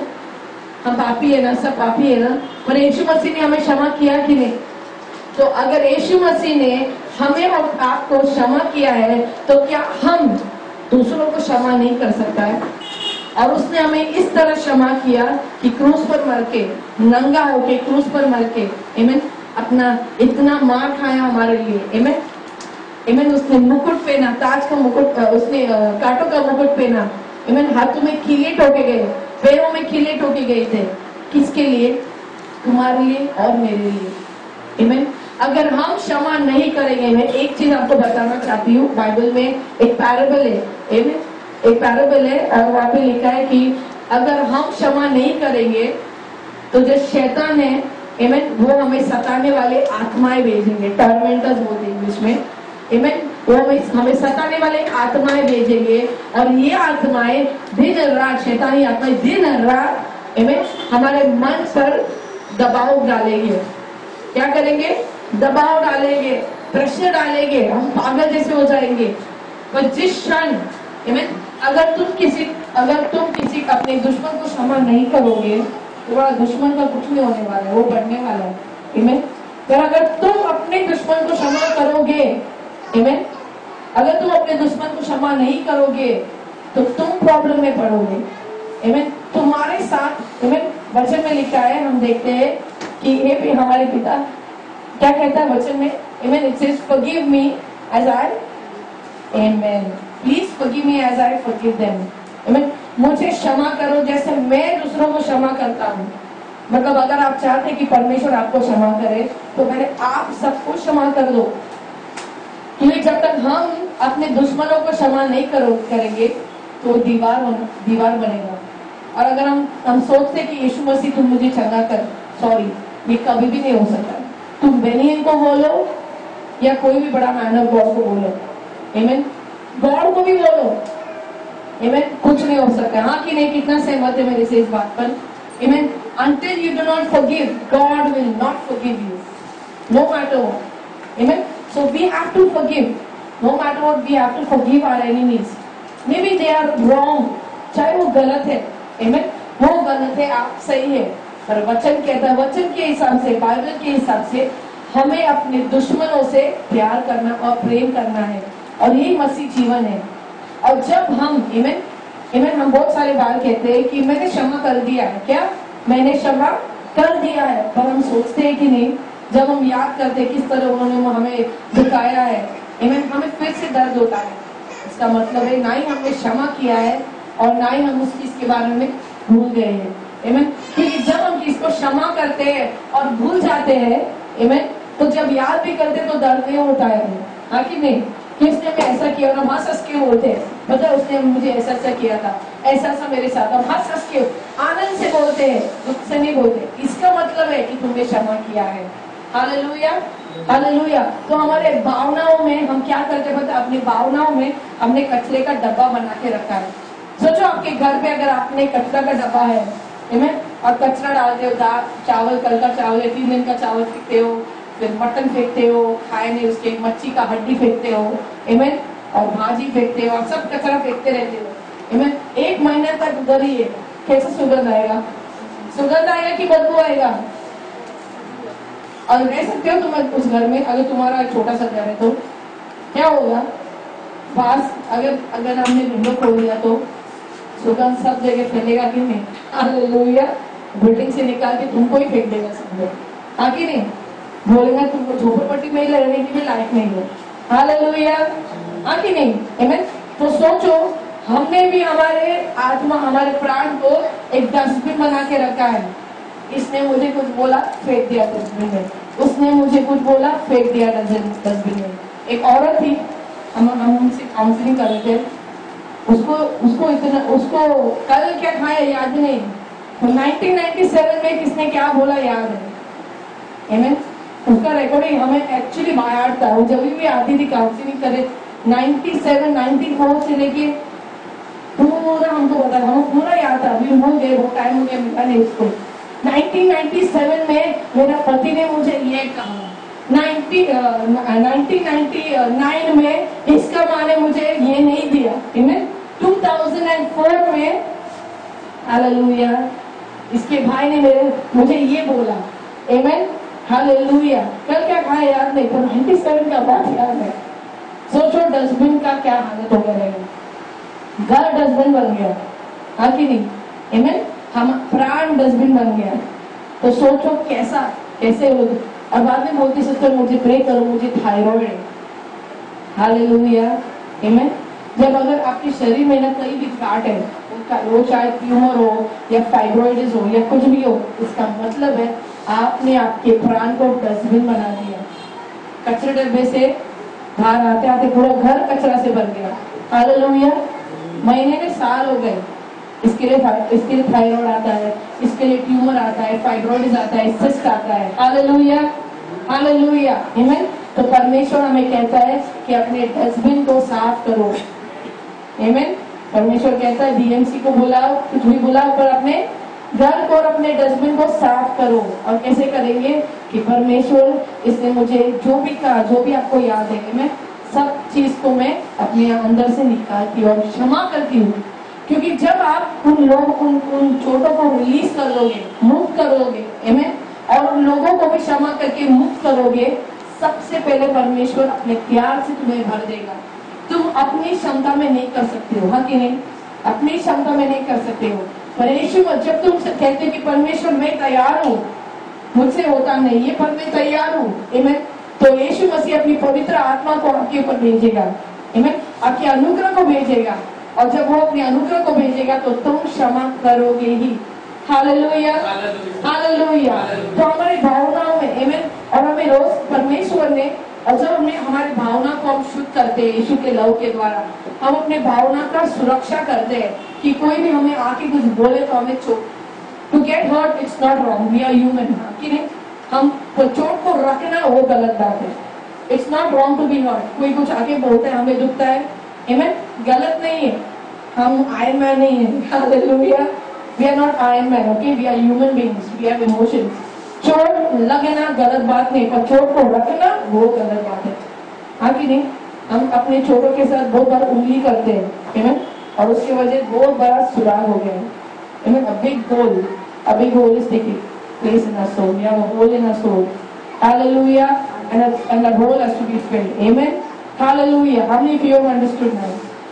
हम पापी है ना, सब पापी है ना, पर यीशु मसीह ने हमें क्षमा किया कि नहीं? तो अगर यीशु मसीह ने हमें और आपको क्षमा किया है, तो क्या हम दूसरों को क्षमा नहीं कर सकता है? और उसने हमें इस तरह क्षमा किया कि क्रूस पर मर के, नंगा होके क्रूस पर मर के, आमीन, अपना इतना मार खाया हमारे लिए, आमीन, आमीन। उसने मुकुट पहना, ताज का मुकुट, उसने कांटों का मुकुट पहना, आमीन। हाथों में कीले ठोके गए, पैरों में कीले ठोके गए थे, किसके लिए? तुम्हारे लिए और मेरे लिए, आमीन। अगर हम क्षमा नहीं करेंगे, मैं एक चीज आपको बताना चाहती हूँ, बाइबल में एक पैराबल है, आमीन, एक पैराबल है, और वहां पे लिखा है कि अगर हम क्षमा नहीं करेंगे तो जो शैतान है, आमीन, वो हमें सताने वाले आत्माएं भेजेंगे, टॉर्मेंटर्स बोलते हैं इंग्लिश में, आमीन। वो हमें हमें सताने वाले आत्माएं भेजेंगे, और ये आत्माएं दिन रात, शैतानी आत्माएं दिन रात, आमीन, हमारे मन पर दबाव डालेंगे। क्या करेंगे? दबाव डालेंगे, प्रेशर डालेंगे, हम पागल जैसे हो जाएंगे। पर जिस क्षण, आमीन, अगर तुम किसी अगर तुम किसी अपने दुश्मन को क्षमा नहीं करोगे, तुम्हारा दुश्मन का कुछ नहीं होने वाला है, वो बढ़ने वाला है, आमीन। पर अगर तुम अपने दुश्मन को क्षमा करोगे, आमीन, अगर तुम अपने दुश्मन को क्षमा नहीं करोगे तो तुम प्रॉब्लम में पड़ोगे, आमीन। तुम्हारे साथ, आमीन, वचन में लिखा है, हम देखते हैं कि हे भी हमारे पिता, क्या कहता है वचन में, आमीन, it says forgive me as I, amen, please forgive me as I forgive them, Amen? मुझे क्षमा करो जैसे मैं दूसरों को क्षमा करता हूँ। मतलब अगर आप चाहते हैं कि परमेश्वर आपको क्षमा करे तो पहले आप सबको क्षमा कर दो, क्योंकि जब तक हम अपने दुश्मनों को क्षमा नहीं करो करेंगे तो दीवार दीवार बनेगा। और अगर हम हम सोचते कि यीशु मसीह तुम मुझे चंगा कर, सॉरी, ये कभी भी नहीं हो सकता। तुम बेनियन को बोलो या कोई भी बड़ा मैन ऑफ गॉड को बोलो, आमीन, गॉड को भी बोलो, आमीन, कुछ नहीं हो सकता। हाँ कि नहीं? कितना सहमत है मेरे से इस बात पर? आमीन। Until you do not forgive, God will not forgive you, no matter what. Amen. So we have to forgive, no matter what. We have to forgive our enemies. Maybe they are wrong, चाहे वो गलत है, Amen. वो गलत है, आप सही है, पर वचन कहता है, वचन के हिसाब से, बाइबल के हिसाब से हमें अपने दुश्मनों से प्यार करना और प्रेम करना है, और यही मसीह जीवन है। और जब हम Amen, Amen, हम बहुत सारे बार कहते हैं कि मैंने क्षमा कर दिया है, क्या मैंने क्षमा कर दिया है, पर हम सोचते हैं कि नहीं। जब हम याद करते हैं किस तरह उन्होंने हमें दुखाया है, आमीन, हमें फिर से दर्द होता है। इसका मतलब है ना ही हमने क्षमा किया है और ना ही हम उस चीज के बारे में भूल गए हैं, आमीन। क्योंकि जब हम किसको क्षमा करते हैं और भूल जाते हैं, आमीन, तो जब याद भी करते हैं तो दर्द नहीं होता है, हाँ कि नहीं? कि उसने मैं ऐसा किया, और हम हंस हंस के बोलते हैं, मतलब उसने मुझे ऐसा ऐसा किया था, ऐसा ऐसा मेरे साथ, हम हंस हंस के आनंद से बोलते हैं, दुख से नहीं बोलते। इसका मतलब है कि तुमने क्षमा किया है। Hallelujah, hallelujah. तो हमारे भावनाओं में हम क्या करते हैं पता? अपनी भावनाओं में हमने कचरे का डब्बा बना के रखा है। सोचो आपके घर पे अगर आपने कचरा का डब्बा है, आमीन, और कचरा डालते हो, दाल चावल, कल का चावल है, तीन दिन का चावल फेंकते हो, फिर मटन फेंकते हो, खाए नहीं उसके, मच्छी का हड्डी फेंकते हो, आमीन, और भाजी फेंकते हो, और सब कचरा फेंकते रहते हो, आमीन। एक महीने तक उधर ही है, कैसे सुगंध आएगा? सुगंध आएगा कि बदबू आएगा? और रह सकते हो तुम उस घर में? अगर तुम्हारा छोटा सा घर है तो क्या होगा? पास अगर अगर हमने विंडो खोल दिया तो सुगंध सब जगह फैलेगा कि नहीं? हालेलुया। बिल्डिंग से निकाल के तुमको ही फेंक देगा सब लोग, हाँ कि नहीं? बोलेगा तुमको झोपड़पट्टी में ही रहने की भी लायक नहीं हो। हालेलुया, हाँ कि नहीं? आमीन। तो सोचो, हमने भी हमारे आत्मा, हमारे प्राण को एक डस्टबिन बना के रखा है। इसने मुझे कुछ बोला, फेंक दिया डस्टबिन में, उसने मुझे कुछ बोला, फेंक दिया डस्टबिन में। एक औरत थी, हम हम उनसे काउंसलिंग कर रहे थे, उसको उसको इतना उसको कल क्या खाया याद नहीं, तो नाइनटीन नाइंटी सेवन में किसने क्या बोला याद है, आमीन। उसका रिकॉर्डिंग हमें एक्चुअली बायार था। वो जब भी आती थी काउंसलिंग करे, नाइंटी सेवन, नाइंटी फोर से लेके पूरा हमको बता, हम पूरा याद था, अभी भूल गए, वो टाइम हो गया, मिला नहीं उसको। नाइनटीन नाइंटी सेवन में मेरा पति ने मुझे ये कहा, नाइनटीन नाइंटी नाइन में इसका माँ ने मुझे ये नहीं दिया, आमीन। टू थाउज़ेंड फोर में हालेलुया इसके भाई ने मेरे मुझे ये बोला, आमीन, हालेलुया। कल क्या खाया याद नहीं, पर नाइंटी सेवन का बात याद है। सोचो डस्टबिन का क्या हालत हो गया, घर डस्टबिन बन गया, हाँ कि नहीं? आमीन। हम प्राण डस्टबिन बन गया। तो सोचो कैसा कैसे हो। और बाद में बोलती सिस्टर मुझे प्रे करो, मुझे थायराइड है। हालेलुया, आमीन। जब अगर आपके शरीर में ना कहीं भी गांठ है, वो चाहे ट्यूमर हो या फाइब्रोइड्स हो या कुछ भी हो, इसका मतलब है आपने आपके प्राण को डस्टबिन बना दिया। कचरे डब्बे से बाहर आते आते पूरा घर कचरा से भर गया। हालेलुया। महीने में साल हो गए, इसके लिए इसके लिए थायराइड आता है, इसके लिए ट्यूमर आता है, फाइब्रोइड्स आता है, सिस्ट आता है। हालेलुया, हालेलुया, आमीन। तो परमेश्वर हमें कहता है कि अपने डस्टबिन को साफ करो, आमीन। परमेश्वर कहता है डीएमसी को बुलाओ, कुछ भी बुलाओ, पर अपने घर को और अपने डस्टबिन को साफ करो। और कैसे करेंगे कि परमेश्वर इसने मुझे जो भी कहा, जो भी आपको याद है, मैं सब चीज को मैं अपने अंदर से निकालती हूँ और क्षमा करती हूँ। क्योंकि जब आप उन लोग उन उन चोटों को रिलीज कर लोगे, मुक्त करोगे, आमीन, और उन लोगों को भी क्षमा करके मुक्त करोगे, सबसे पहले परमेश्वर अपने प्यार से तुम्हें भर देगा। तुम अपनी क्षमता में नहीं कर सकते हो, हाँ कि नहीं? अपनी क्षमता में नहीं कर सकते हो। पर यीशु जब तुम कहते हो कि परमेश्वर मैं तैयार हूँ, मुझसे होता नहीं ये, पर मैं तैयार हूँ, आमीन, तो यीशु मसीह अपनी पवित्र आत्मा को आपके ऊपर भेजेगा, आमीन, आपके अनुग्रह को भेजेगा, और जब वो अपने अनुग्रह को भेजेगा तो तुम क्षमा करोगे ही। Hallelujah, hallelujah. तो हमारी भावनाओं में आमेन, और हमें रोज परमेश्वर ने, और जब हमने हमारी भावना को हम शुद्ध करते हैं यीशु के लहू के द्वारा, हम अपने भावना का सुरक्षा करते हैं कि कोई भी हमें आके कुछ बोले तो हमें चोट, to get hurt it's not wrong, we are human, कि नहीं? हम चोट को रखना वो गलत बात है। It's not wrong to be hurt. कोई कुछ आके बोलता है हमें दुखता है, आमेन, गलत नहीं है। हम आयरन मैन नहीं है, hallelujah. We are not iron man, okay, we are human beings, we have emotions. चोट लगना गलत बात नहीं, पर चोट को रखना वो गलत बात है, हाँ कि नहीं? हम अपने चोटों के साथ बहुत बार उंगली करते हैं, आमेन, और उसकी वजह बहुत बड़ा सुराग हो गया है, आमेन। A big hole, a big hole is taking place in our soul. We have a hole in our soul, hallelujah, and a, and that hole has to be filled, amen, hallelujah. How many of you have understood now?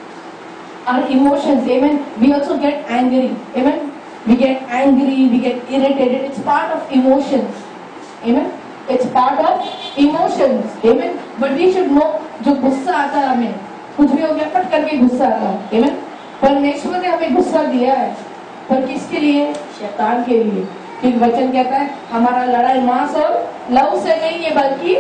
Our emotions, amen. We also get angry, amen. We get angry, we get irritated. It's part of emotions, amen. It's part of emotions, amen. But we should know, जो गुस्सा आता है हमें, कुछ भी हो गया फट करके गुस्सा आता है, amen. परमेश्वर ने हमें गुस्सा दिया है, पर किसके लिए? शैतान के लिए। क्योंकि वचन कहता है हमारा लड़ाई मांस और लहू से नहीं है, बल्कि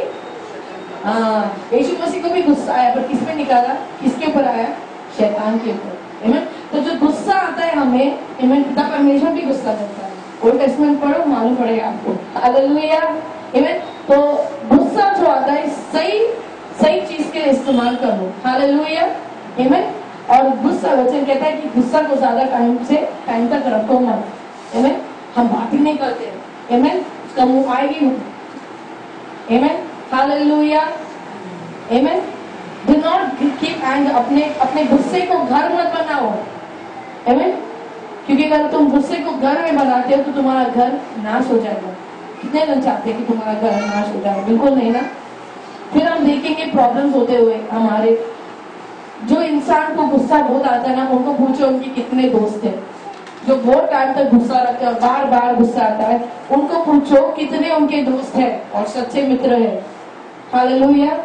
हाँ, यीशु मसीह को भी गुस्सा आया, पर किसमें निकाला? किसके ऊपर आया? शैतान के ऊपर, आमेन। तो जो गुस्सा आता है हमें, आमेन, तब परमेश्वर भी गुस्सा करता है। ओल्ड टेस्टमेंट पढ़ो, मालूम पड़ेगा आपको, हालेलुया, आमेन। तो गुस्सा जो आता है सही सही चीज के लिए इस्तेमाल करो, हालेलुया, आमेन। और गुस्सा, वचन कहता है कि गुस्सा को ज्यादा टाइम से टाइम तक रखो मत, आमेन। हम बात ही नहीं करते, आमेन, उसका मुंह आएगी, amen, hallelujah, amen. Do not keep anger, अपने अपने गुस्से को घर मत बनाओ, आमेन। क्योंकि अगर तुम गुस्से को घर में बनाते हो तो तुम्हारा घर नाश हो जाएगा। कितने लोग चाहते हैं कि तुम्हारा घर नाश हो जाए? बिल्कुल नहीं ना। फिर हम देखेंगे प्रॉब्लम्स होते हुए हमारे। जो इंसान को गुस्सा बहुत आता है ना, उनको पूछो उनके कितने दोस्त हैं। जो बहुत टाइम तक गुस्सा रखते हैं, बार बार गुस्सा आता है, उनको पूछो कितने उनके दोस्त हैं और सच्चे मित्र हैं, हालेलुया,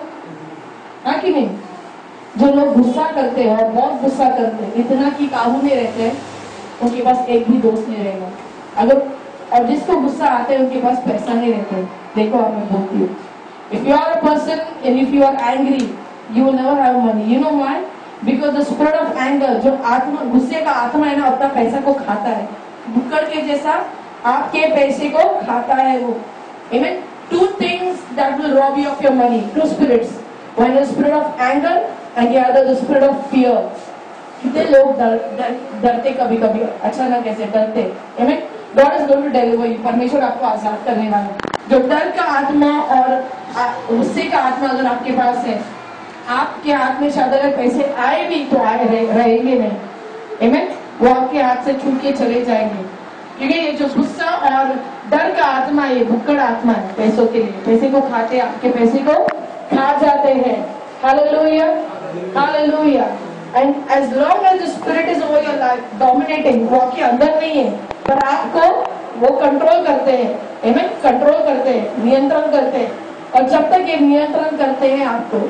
हाँ कि नहीं? जो लोग गुस्सा करते हैं और बहुत गुस्सा करते हैं, इतना कि काबू में रहते हैं, उनके पास एक भी दोस्त नहीं रहेगा। अगर और जिसको गुस्सा आता है उनके पास पैसा नहीं रहता है। देखो आप, मैं बोलती हूँ, if you are a person and if you are angry, you will never have money. You know why? Because the spirit of anger, जो आत्मा, गुस्से का आत्मा है ना, अपना पैसा को खाता है, बुक्कड़ के जैसा आपके पैसे को खाता है वो, amen. Two things that will rob you of your money, two spirits, one is the spirit of anger and the other the spirit of fear. कितने लोग डर, डर, डरते कभी कभी, अच्छा ना कैसे डरते, आमेन। God is going to deliver you, परमेश्वर आपको आजाद करने वाला है। जो डर का आत्मा और गुस्से का आत्मा अगर आपके पास है, आपके हाथ में शायद अगर पैसे आए भी तो आए रहेंगे नहीं, आमेन। वो आपके हाथ से छूट के चले जाएंगे, क्योंकि ये जो गुस्सा और डर का आत्मा, ये भुक्कड़ आत्मा है पैसों के लिए। पैसे को खाते, आपके पैसे को खा जाते हैं, hallelujah, hallelujah. And as long as the spirit is over your life dominating, वो आपके अंदर नहीं है, पर आपको वो कंट्रोल करते हैं, आमेन, कंट्रोल करते हैं, नियंत्रण करते हैं। और जब तक ये नियंत्रण करते हैं आपको,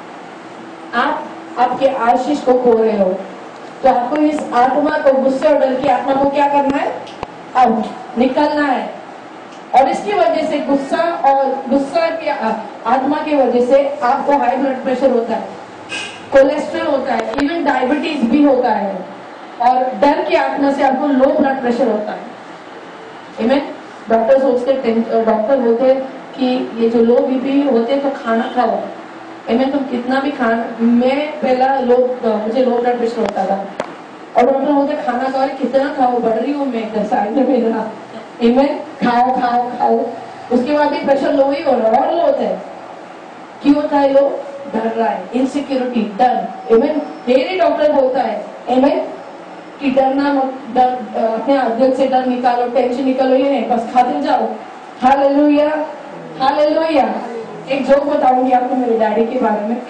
आप आपके आशीष को खो रहे हो। तो आपको इस आत्मा को, गुस्से और डर की आत्मा को क्या करना है? आउट, निकलना है। और इसकी वजह से गुस्सा और गुस्सा की आत्मा की वजह से आपको हाई ब्लड प्रेशर होता है, कोलेस्ट्रॉल होता है, इवन डायबिटीज भी होता है। और डर की आत्मा से आपको लो ब्लड प्रेशर होता है, आमेन। डॉक्टर सोचते, डॉक्टर बोलते हैं कि ये जो लो बीपी होते हैं तो खाना खाओ, आमेन। तुम कितना भी खाना, मैं पहला लो, मुझे लो ब्लड प्रेशर होता था और डॉक्टर बोलते खाना खाओ, कितना खाओ, बढ़ रही हूँ मैं, साइड में मेरा, आमेन, खाओ खाओ खाओ। उसके बाद भी प्रेशर लो ही हो रहा है, और लो होता है। क्यों होता है? लो डर रहा है, इनसिक्योरिटी, डर, आमेन। डेली डॉक्टर बोलता है, आमेन, कि डरना मत, डर, अपने दिल से डर निकालो, टेंशन निकालो, ये नहीं, बस खाते जाओ, हालेलुया, हालेलुया। एक जोक बताऊंगी आपको मेरे डैडी के बारे में।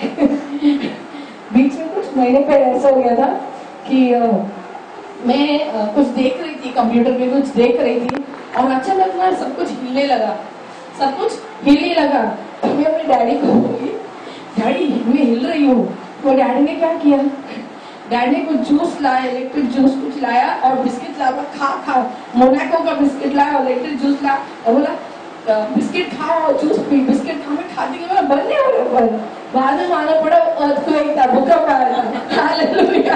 बीच में कुछ महीने पहले ऐसा हो गया था कि आ, मैं आ, कुछ देख रही थी, कंप्यूटर पे कुछ देख रही थी, और अचानक ना सब कुछ हिलने लगा, सब कुछ हिलने लगा। तो मैं अपने डैडी को बोली, डैडी मैं हिल रही हूँ। तो डैडी ने क्या किया, डैड ने कुछ जूस लाया, इलेक्ट्रिक जूस कुछ लाया और बिस्किट लाया, खा खा मोनाको का बिस्किट लाया और इलेक्ट्रिक जूस लाया और बोला बिस्किट खाओ और जूस पी, बिस्किट खाओ। मैं खाती गई, बंद नहीं हो रहा, बाद में मानना पड़ा अर्थक्वेक था, भूकंप आया था। हालेलुया,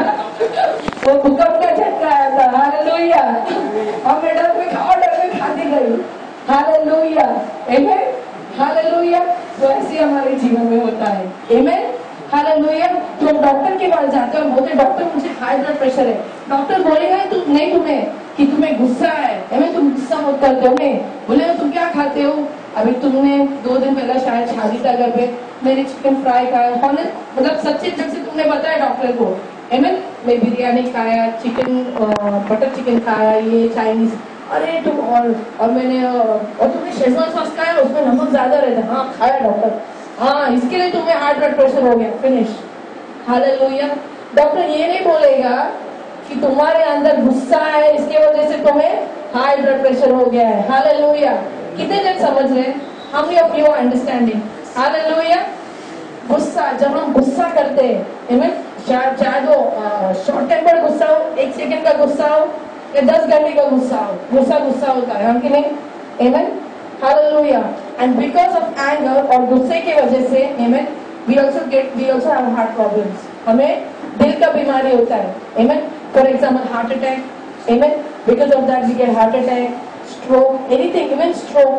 वो भूकंप का झटका आया था। हालेलुया, और मैं डर में खाओ डर में खाती गई। Hallelujah, amen, hallelujah. तो ऐसे हमारे जीवन में होता है, आमेन, हालेलुया। तो डॉक्टर के पास जाते हैं और बोलते डॉक्टर मुझे हाई ब्लड प्रेशर है। डॉक्टर बोलेगा तू नहीं तुम्हें कि तुम्हें गुस्सा है, आमेन, तुम गुस्सा मत कर दो। बोले तुम क्या खाते हो? अभी तुमने दो दिन पहले शायद शादी था घर पे, मैंने चिकन फ्राई खाया, मतलब सच्चे जब से तुमने बताया डॉक्टर को, आमेन, मैं बिरयानी खाया, चिकन बटर चिकन खाया, ये चाइनीज, अरे तुम और और मैंने और तुमने शेजवान सॉस खाया, उसमें नमक ज्यादा रहता। हाँ खाया डॉक्टर, हाँ इसके लिए तुम्हें हाई ब्लड प्रेशर हो गया, फिनिश। हालेलुया। डॉक्टर ये नहीं बोलेगा कि तुम्हारे अंदर गुस्सा है इसके वजह से तुम्हें हाई ब्लड प्रेशर हो गया है। हालेलुया। कितने जन समझ रहे हैं? हम ऑफ यू अंडरस्टैंडिंग। हालेलुया। गुस्सा, जब हम गुस्सा करते हैं, आमेन, चाहे वो शॉर्ट टेम्पर गुस्सा हो, एक सेकंड का गुस्सा हो या दस घंटे का गुस्सा हो, गुस्सा गुस्सा होता है, हम कि नहीं? Amen, hallelujah. And because of anger और गुस्से की वजह से, amen, we also get we also have heart problems, हमें दिल का बीमारी होता है। Amen, for example heart attack, amen, because of that we get heart attack, stroke, anything, even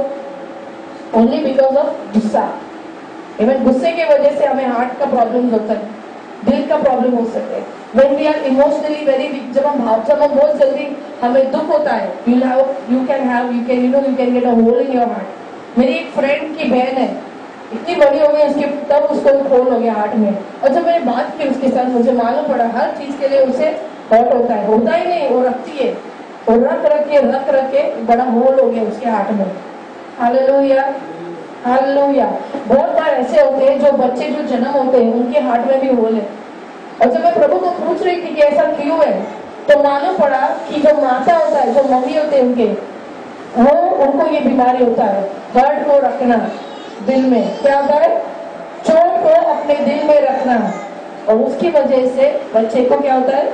stroke only because of गुस्सा। आमेन, गुस्से की वजह से हमें हार्ट का प्रॉब्लम होता है, दिल का प्रॉब्लम हो सकते हैं। When we are emotionally very weak, जब हम भाव जब हम बहुत जल्दी हमें दुख होता है, you have you can have you can you know you can get a hole in your heart। मेरी एक फ्रेंड की बहन है, इतनी बड़ी हो गई उसके, तब उसको होल हो गया हार्ट में, और जब मैंने बात की उसके साथ मुझे मालूम पड़ा हर चीज के लिए उसे हर्ट होता है, होता ही नहीं, वो रखती है, और रख रख के रख रख के बड़ा होल हो गया उसके हार्ट में। Hallelujah, hallelujah. बहुत बार ऐसे होते हैं जो बच्चे जो जन्म होते हैं उनके हार्ट में भी होल है, और जब मैं प्रभु को पूछ रही थी कि ऐसा क्यों है, तो मालूम पड़ा कि जो माता होता है, जो मम्मी होते हैं उनके, वो उनको ये बीमारी होता है, हर्ट को रखना दिल में, क्या होता है, चोट को अपने दिल में रखना, और उसकी वजह से बच्चे को क्या होता है,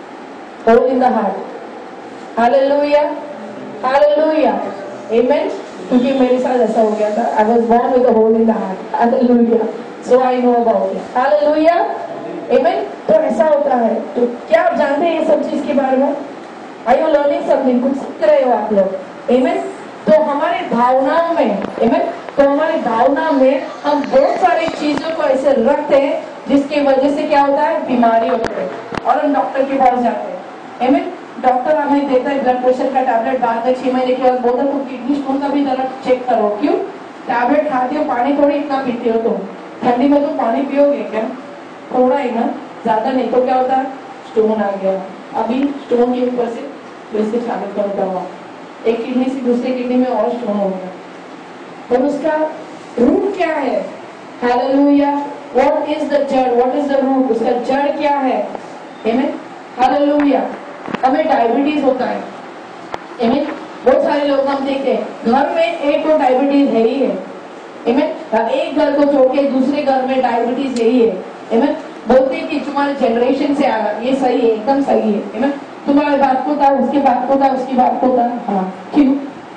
hole in the heart. Hallelujah, hallelujah, amen. क्योंकि मेरे साथ ऐसा हो गया था, I was born with a hole in the heart. Hallelujah, so I know about it. Hallelujah, amen. तो ऐसा होता है। तो क्या आप जानते हैं ये सब चीज के बारे में? Are you learning something? कुछ सीख रहे हो आप लोग? आमेन। तो हमारे भावनाओं में, आमेन, तो हमारे भावना में हम बहुत सारी चीजों को ऐसे रखते हैं जिसकी वजह से क्या होता है, बीमारी होती है, और हम डॉक्टर के पास जाते हैं। आमेन। डॉक्टर हमें देता है ब्लड प्रेशर का टैबलेट, बाद में छह महीने के बाद बोलता है तो किडनी स्टोन का भी जरा चेक करो। क्यों? टैबलेट खाते हो, पानी थोड़ी इतना पीते हो, तुम ठंडी में तो पानी पियोगे क्या? थोड़ा ही ना, ज्यादा नहीं, तो क्या होता है, स्टोन आ गया। अभी स्टोन के ऊपर से वैसे चालू करता हुआ एक किडनी से दूसरी किडनी में और स्टोन हो गया। और उसका रूट क्या है? हालेलुया। व्हाट इज द जड़? What is the root? उसका जड़ क्या है? Amen, hallelujah. हमें डायबिटीज होता है, आमेन। बहुत सारे लोग हम देखते हैं घर में एक तो डायबिटीज है ही है, आमेन। एक घर को छोड़ के दूसरे घर में डायबिटीज यही है, आमेन। बोलते हैं कि तुम्हारे जनरेशन से आ रहा, ये सही है, एकदम सही है, आमेन। तुम्हारे बाप को था, उसके बाप को था, उसकी बाप को था, हाँ, क्यों?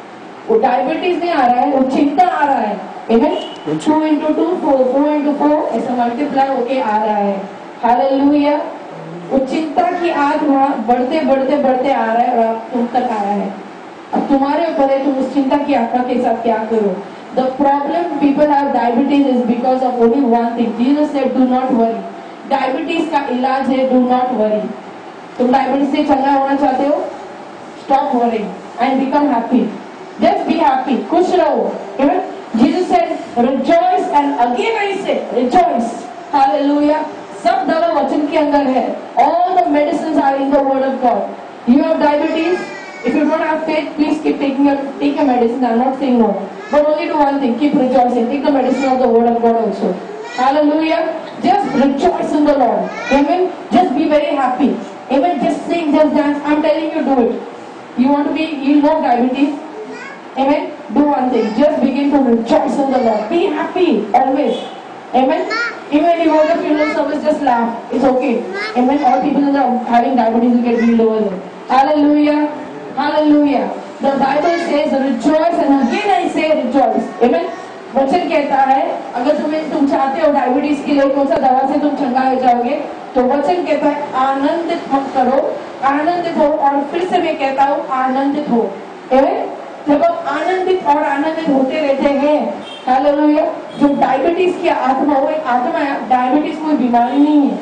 वो डायबिटीज नहीं आ रहा है, वो चिंता आ रहा है, amen. Two into two four, four into four ऐसा मल्टीप्लाई होके आ रहा है। हालेलुया। वो चिंता की आग वहां बढ़ते बढ़ते बढ़ते आ रहा है और तुम तक आया है। अब तुम्हारे ऊपर है तुम उस चिंता की आग के साथ क्या करो। The problem people have diabetes is because of only one thing. Jesus said, "Do not worry." Diabetes का इलाज है do not worry. तुम डायबिटीज से चंगा होना चाहते हो? Stop worrying and become happy. Just be happy. खुश रहो। Amen. Jesus said, "Rejoice," and again I say, rejoice. Hallelujah. सब दवा वचन के अंदर है। All the medicines are in the word of God. You have diabetes. If you don't have faith, please keep taking your take your medicine. I'm not saying no, but only do one thing: keep rejoicing. Take the medicine of the word of God also. Hallelujah! Just rejoice in the Lord. Amen. Just be very happy. Amen. Just sing, just dance. I'm telling you, do it. You want to be, you know diabetes. Amen. Do one thing. Just begin to rejoice in the Lord. Be happy always. Amen. Even if you go to funeral service, just laugh. It's okay. Amen. All people that are having diabetes will get healed over there. Hallelujah. Hallelujah. The Bible says rejoice, and again I say rejoice. Amen. वचन कहता है अगर तुम्हें तुम चाहते हो diabetes के लिए कौन सा दवा से तुम चंगा हो जाओगे, तो वचन कहता है आनंदित मत करो, आनंदित हो। और फिर से मैं कहता हूँ आनंदित हो। Amen. जब हम आनंदित और आनंदित होते रहते हैं, हालेलुया, जो डायबिटीज की आत्मा, वो एक आत्मा है। डायबिटीज कोई बीमारी नहीं है,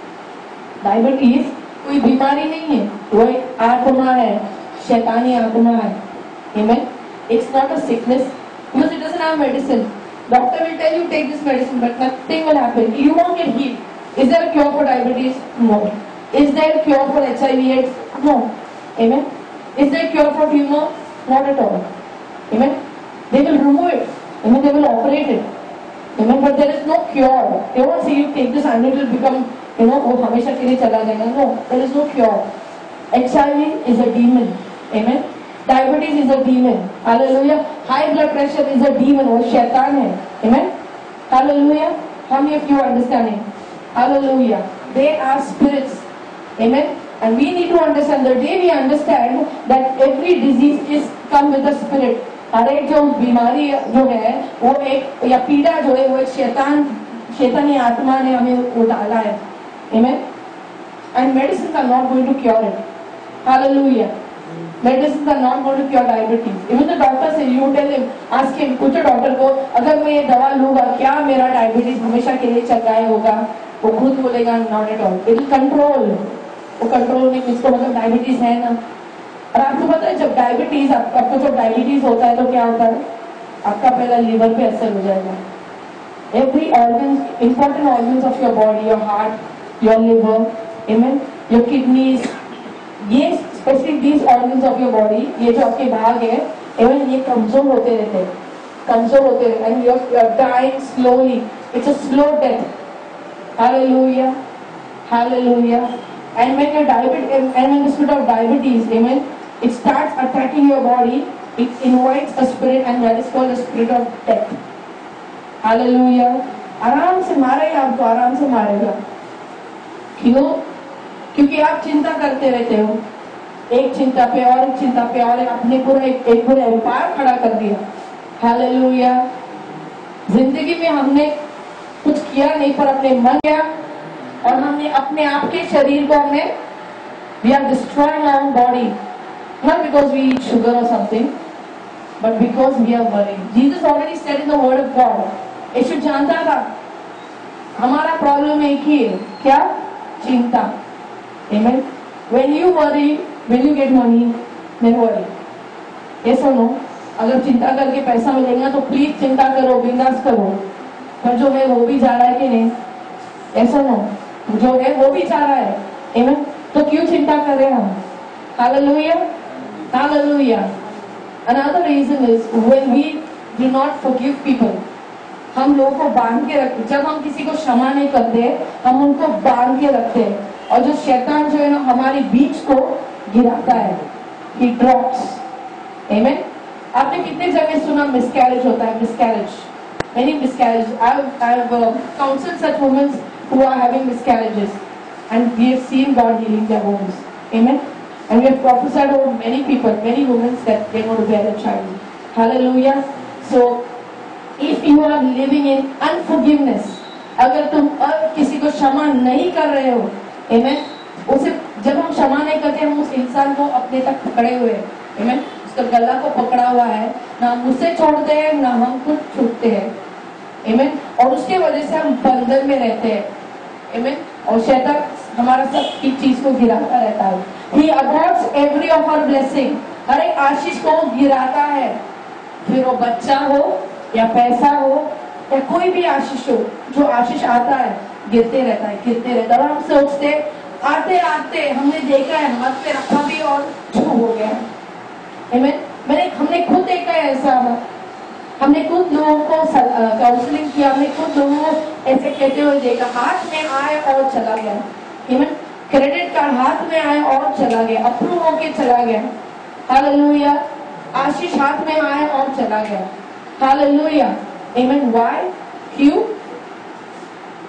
डायबिटीज कोई बीमारी नहीं है, वो एक आत्मा है, शैतानी आत्मा है। Amen. It's not a sickness because it doesn't have medicine. Doctor will tell you take this medicine, but nothing will happen. You won't get healed. Is there a cure for diabetes? No. Is there a cure for H I V AIDS? No. Amen. Is there a cure for tumor? Not at all. Amen. They will remove it. Amen. They will operate it. Amen. But there is no cure. They won't say you take this and it will become, you know, वो हमेशा के लिए चला जाएगा. No. There is no cure. H I V is a demon. Amen. Diabetes is a demon. Hallelujah. High blood pressure is a demon. वो शैतान है. Amen. Hallelujah. How many of you are understanding? Hallelujah. They are spirits. Amen. And we need to understand, the day we understand that every disease is come with a spirit. हर एक जो बीमारी जो है वो एक या पीड़ा जो है वो एक शैतान शैतानी आत्मा ने हमें उतारा है. Amen. And medicines are not going to cure it. Hallelujah. Medicines are not going to cure diabetes. Even the doctor says, you tell him, ask him, पूछो डॉक्टर को अगर मैं ये दवा लूंगा क्या मेरा डायबिटीज हमेशा के लिए चल रहा होगा? वो खुद बोलेगा not at all. It will control. वो कंट्रोल नहीं, इसको मतलब डायबिटीज है ना. और आपको पता है जब डायबिटीज आप, आपको जब डायबिटीज होता है तो क्या होता है? आपका पहला लीवर पे असर हो जाएगा. Every organ, important organs of your body, your heart, your liver, amen, your kidneys, ये specially these organs of your body, ये जो आपके भाग है, इवन ये कमजोर होते रहते हैं, कमजोर होते रहते हैं, and you are dying slowly. It's a slow death. Hallelujah, hallelujah. And when you're diabetic, and when the spirit of diabetes, amen, it starts attacking your body. It invites a spirit, and that is called the spirit of death. Hallelujah. आराम से मारेगा आपको, आराम से मारेगा. क्यों? क्योंकि आप चिंता करते रहते हो, एक चिंता पे और एक चिंता पे और अपने पूरा एक, एक पूरा एम्पायर खड़ा कर दिया. हालेलुया. जिंदगी में हमने कुछ किया नहीं, पर अपने मन किया और हमने अपने आप के शरीर को हमने we are destroying our body, not because we eat sugar or something, but because we are worried. Jesus already said in the word of God. यीशु जानता था हमारा प्रॉब्लम एक ही है, क्या? चिंता. Amen. When you worry, will you get money? Never worry. Yes or no? अगर चिंता करके पैसा मिलेगा तो प्लीज चिंता करो, बिंदास करो. पर जो है वो भी जा रहा है कि नहीं? Yes or no? जो है वो भी जा रहा है. Amen. तो क्यों चिंता कर रहे हैं हम? Hallelujah. Hallelujah. Another reason is when we do not forgive people. हम लोगों को बांध के रखते, जब हम किसी को क्षमा नहीं करते हम उनको बांध के रखते हैं, और जो शैतान जो है ना हमारी बीच को गिराता है. He drops. Amen. आपने कितने जगह सुना मिसकैरेज होता है? Miscarriage, many miscarriages. I have, I have uh, counseled such women who are having miscarriages, and we have seen God healing their wombs. Amen. And we have prophesied over many people, many women that they are going to bear a child. Hallelujah. So if you are living in unforgiveness, अगर तुम अब किसी को क्षमा नहीं कर रहे हो, amen, उसे जब हम क्षमा नहीं करते हम उस इंसान को अपने तक पकड़े हुए हैं, amen, उसका गला को पकड़ा हुआ है, ना हम उससे छोड़ते हैं ना हम खुद छूटते हैं, amen, और उसके वजह से हम बंधन में रहते हैं, amen, और शैतान हमारा सब की चीज को गिराता रहता है. He aborts every of our blessing. हर एक आशीष को गिराता है, फिर वो बच्चा हो या पैसा हो या कोई भी आशीष हो, जो आशीष आता है गिरते रहता है, गिरते रहता है. और हम सोचते आते आते हमने देखा है हाथ पे रखा भी और छू हो गया. Amen. मैंने हमने खुद देखा है ऐसा, हमने खुद लोगों को काउंसलिंग किया, हमने खुद लोगों को ऐसे कहते हुए देखा, हाथ में आए और चला गया. Amen. क्रेडिट कार्ड हाथ में आए और चला गया, अप्रूव होके चला गया. हालेलुया. आशीष हाथ में आए और चला गया. हालेलुया. Amen. Why? क्यों?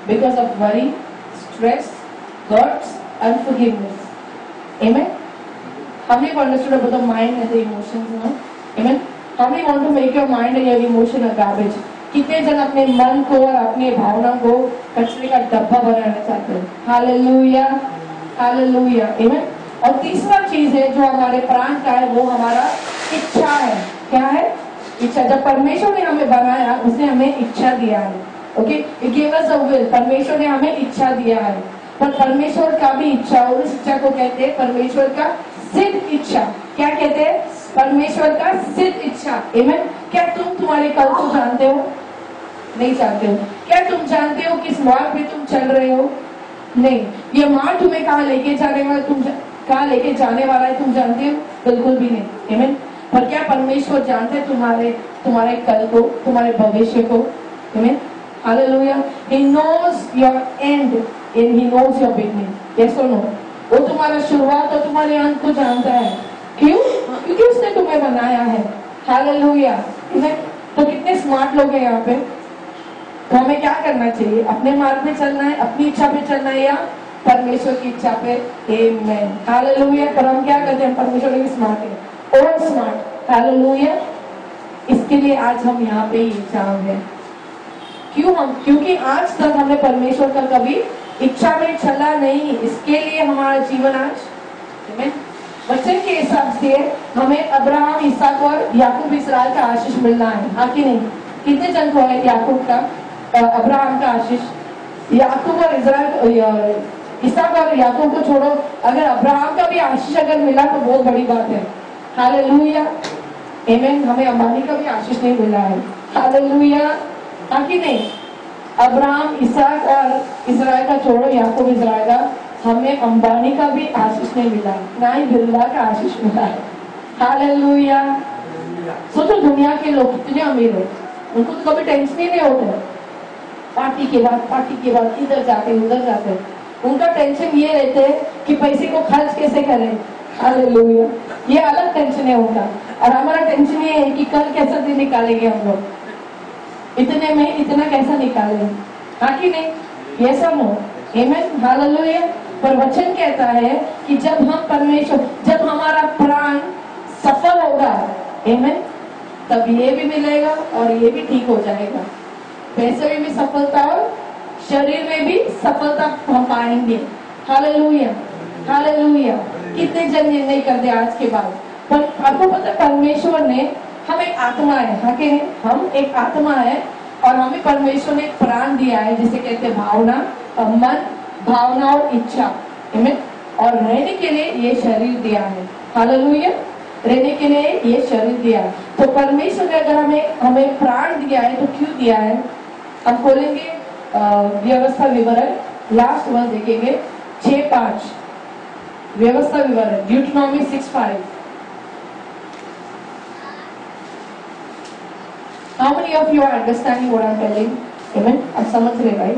because of worry, stress, hurts, unforgiveness. Amen. How many have understood about the mind and the emotions now? Amen. How many want to make your mind and your emotion a garbage? कितने जन अपने मन को और अपने भावना को कचरे का डब्बा बनाना चाहते हैं? Hallelujah, hallelujah, amen. और तीसरा चीज है जो हमारे प्राण का है, वो हमारा इच्छा है। क्या है? इच्छा। जब परमेश्वर ने हमें बनाया, उसने हमें इच्छा दिया है। Okay, it give us a will. परमेश्वर ने हमें इच्छा दिया है, पर परमेश्वर का भी इच्छा, और उस इच्छा को कहते हैं परमेश्वर का सिद्ध इच्छा। क्या कहते हैं? परमेश्वर का सिद्ध इच्छा। आमेन। क्या तुम तुम्हारे कल को जानते हो? नहीं जानते हो। क्या तुम जानते हो किस मार्ग पे तुम चल रहे हो? नहीं। ये मार्ग तुम्हें कहाँ लेके जाने वाला, तुम कहाँ लेके जाने वाला है तुम जानते हो? बिल्कुल भी नहीं। आमीन। पर क्या परमेश्वर जानते हैं तुम्हारे तुम्हारे कल को, तुम्हारे भविष्य को? Amen. Hallelujah. He knows your end and he knows your beginning. Yes or no? वो तुम्हारा शुरुआत और तुम्हारे अंत को जानता है। क्यों? क्योंकि उसने तुम्हें बनाया है। हालेलुया। तो कितने स्मार्ट लोग हैं यहाँ पे। तो हमें क्या करना चाहिए? अपने मार्ग पे चलना है, अपनी इच्छा पे चलना है, या परमेश्वर की इच्छा पे? आमेन। हालेलुया। पर हम क्या करते हैं? परमेश्वर की स्मार्ट है, और स्मार्ट। हालेलुया। इसके लिए आज हम यहाँ पे ही जाम है। क्यों हम? क्योंकि आज तक हमने परमेश्वर का कभी इच्छा में चला नहीं। इसके लिए हमारा जीवन आज आमीन वचन के हिसाब से हमें अब्राहम, इसहाक और याकूब इस्राएल का आशीष मिलना है। हाँ कि नहीं? कितने जन को है याकूब का, अब्राहम का आशीष? याकूब और इस्राएल, इसहाक और याकूब को छोड़ो, अगर अब्राहम का भी आशीष अगर मिला तो बहुत बड़ी बात है। हालेलुया, आमीन। हमें अंबानी का भी आशीष नहीं मिला है। हालेलुया, हाँ कि नहीं? अब्राहम, इसहाक और इस्राएल का छोड़ो, याकूब इस्राएल का, हमें अंबानी का भी आशीष नहीं मिला, ना ही बिरला का आशीष मिला है। हालेलुया। सोचो दुनिया के लोग कितने अमीर है, उनको तो कभी टेंशन ही नहीं होता। पार्टी के बाद पार्टी के बाद इधर जाते उधर जाते, उनका टेंशन ये रहते है कि पैसे को खर्च कैसे करें। हालेलुया। ये अलग टेंशन है उनका, और हमारा टेंशन ये है कि कल कैसा दिन निकालेंगे हम लोग, इतने में इतना कैसा निकालेंगे। हाँ कि नहीं? ये सब हो। आमीन। हालेलुया। पर वचन कहता है कि जब हम परमेश्वर, जब हमारा प्राण सफल होगा, आमीन, तब ये भी मिलेगा और ये भी ठीक हो जाएगा। पैसे में भी सफलता और शरीर में भी सफलता हम पाएंगे। Hallelujah, hallelujah. कितने जन ये नहीं करते आज के बाद। पर आपको पता है परमेश्वर ने, हम एक आत्मा है। हाँ कि नहीं? हम एक आत्मा है, और हमें परमेश्वर ने एक प्राण दिया है, जिसे कहते हैं भावना, मन, भावना और इच्छा। आमीन। और रहने के लिए ये शरीर दिया है। हालेलुया। रहने के लिए ये शरीर दिया है। तो परमेश्वर ने अगर हमें हमें प्राण दिया है तो क्यों दिया है? हम खोलेंगे व्यवस्था विवरण, लास्ट वन देखेंगे, छह पांच। व्यवस्था विवरण, Deuteronomy six five. How many of you are understanding what I'm telling? Amen. आप समझ रहे भाई?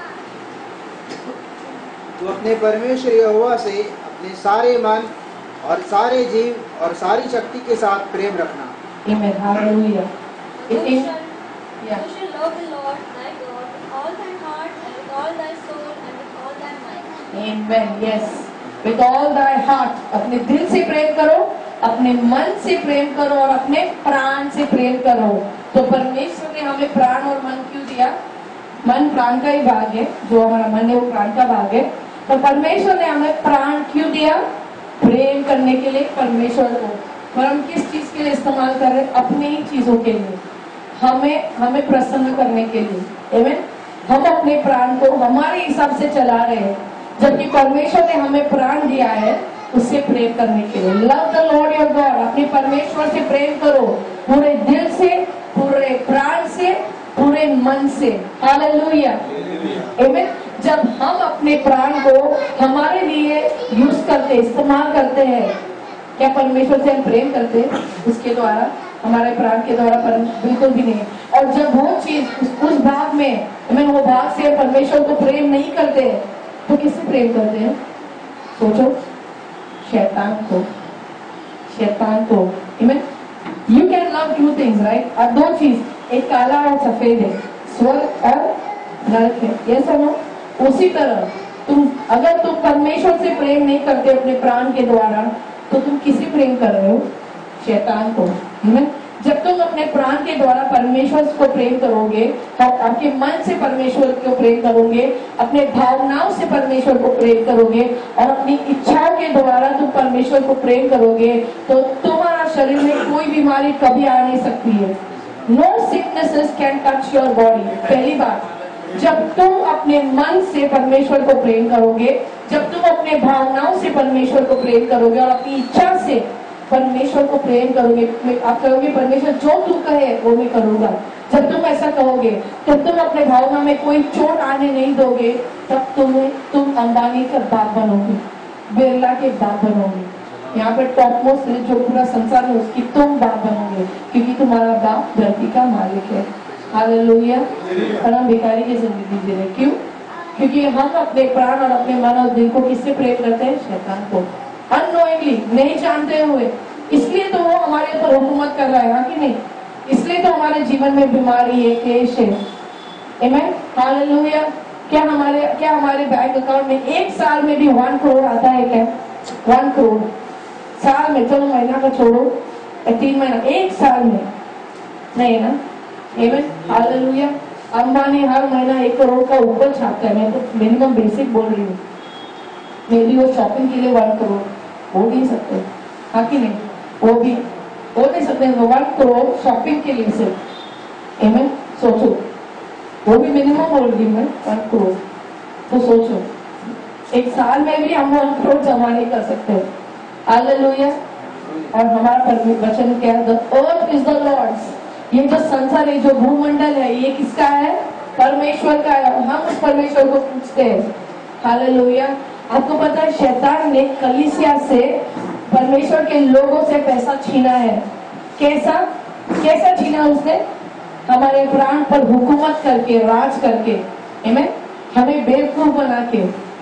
तो अपने परमेश्वर यहोवा से अपने सारे मन और सारे जीव और सारी शक्ति के साथ प्रेम रखना। Amen. Hallelujah. You It is, shall, yeah. you shall love the Lord thy God with all thy heart and with all thy soul and with all thy might. Amen. Yes. With all thy heart. अपने दिल से प्रेम करो, अपने मन से प्रेम करो, और अपने प्राण से प्रेम करो। तो परमेश्वर ने हमें प्राण और मन क्यों दिया? मन प्राण का ही भाग है, जो हमारा मन है वो प्राण का भाग है। तो परमेश्वर ने हमें प्राण क्यों दिया? प्रेम करने के लिए परमेश्वर को। पर हम किस चीज के लिए इस्तेमाल कर रहे हैं? अपनी ही चीजों के लिए, हमें हमें प्रसन्न करने के लिए। आमीन। हम अपने प्राण को हमारे हिसाब से चला रहे हैं, जबकि परमेश्वर ने हमें प्राण दिया है उससे प्रेम करने के लिए। Love the Lord your God. अपने परमेश्वर से प्रेम करो, पूरे दिल से, पूरे प्राण से, पूरे मन से। हालेलुया, आमीन। जब हम अपने प्राण को हमारे लिए यूज करते, इस्तेमाल करते हैं, क्या परमेश्वर से हम प्रेम करते हैं? उसके द्वारा, हमारे प्राण के द्वारा? पर बिल्कुल भी नहीं। और जब वो चीज उस, उस भाग में, आमीन, वो भाग से परमेश्वर को प्रेम नहीं करते, तो किससे प्रेम करते हैं? सोचो, शैतान को, शैतान को। आमीन। You can love two things, right? और दो चीज, एक काला और सफेद है, स्वर्ग और नरक है। ये सुनो, उसी तरह तुम अगर तुम परमेश्वर से प्रेम नहीं करते अपने प्राण के द्वारा, तो तुम किसी प्रेम कर रहे हो? शैतान को। है? जब तुम अपने प्राण के द्वारा परमेश्वर को प्रेम करोगे, आपके मन से परमेश्वर को प्रेम करोगे, अपने भावनाओं से परमेश्वर को प्रेम करोगे और अपनी इच्छाओं के द्वारा तुम परमेश्वर को प्रेम करोगे, तो तुम्हारा शरीर में कोई बीमारी कभी आ नहीं सकती है। No sicknesses can touch your body. पहली बात, जब तुम अपने मन से परमेश्वर को प्रेम करोगे, जब तुम अपने भावनाओं से परमेश्वर को प्रेम करोगे और अपनी इच्छा से परमेश्वर को प्रेम करोगे, आप कहोगे परमेश्वर जो तू कहे वो मैं करूंगा। जब तुम ऐसा कहोगे, तब तुम अपने भावना में कोई चोट आने नहीं दोगे, तब तुम्हें तुम अंबानी का बाप बनोगे, बिरला के बाप बनोगे, यहाँ पे टॉप मोस्ट जो पूरा संसार है उसकी तुम बाप बनोगे, क्योंकि तुम्हारा बाप धरती का मालिक है। हालेलुया। और हम भिखारी की जिंदगी जी रहे। क्यों? क्योंकि हम अपने प्राण और अपने मन और दिल को किससे प्रेम करते हैं? शैतान को। अननोइंगली, नहीं जानते हुए। इसलिए तो वो हमारे ऊपर हुकूमत कर रहा है, हाँ कि नहीं? इसलिए तो हमारे जीवन में बीमारी है, क्लेश है। आमीन। हालेलुया। क्या हमारे क्या हमारे बैंक अकाउंट में एक साल में भी वन करोड़ आता है क्या? वन करोड़ साल में, चलो महीना का छोड़ो, तीन महीना, एक साल में नहीं ना? आमीन। हालेलुया। अंबानी हर महीना एक करोड़ का ऊपर छापता है। मैं तो मिनिमम बेसिक बोल रही हूँ। मे बी वो शॉपिंग के लिए वन करोड़ हो नहीं सकते, हाँ कि नहीं? वो भी हो नहीं सकते, वन करोड़ शॉपिंग के लिए सिर्फ। आमीन। सोचो, वो भी मिनिमम बोल रही हूँ मैं, वन करोड़। तो सोचो, एक साल में भी हम वन करोड़ जमा नहीं कर सकते। हालेलुया। और हमारा वचन क्या है? The earth is the Lord's. ये जो संसार है, जो भूमंडल है, ये किसका है? परमेश्वर का है। हम उस परमेश्वर को पूछते हैं। हालेलुया। आपको पता है शैतान ने कलीसिया से, परमेश्वर के लोगों से पैसा छीना है। कैसा कैसा छीना उसने? हमारे प्राण पर हुकूमत करके, राज करके, आमीन, हमें बेवकूफ बना के।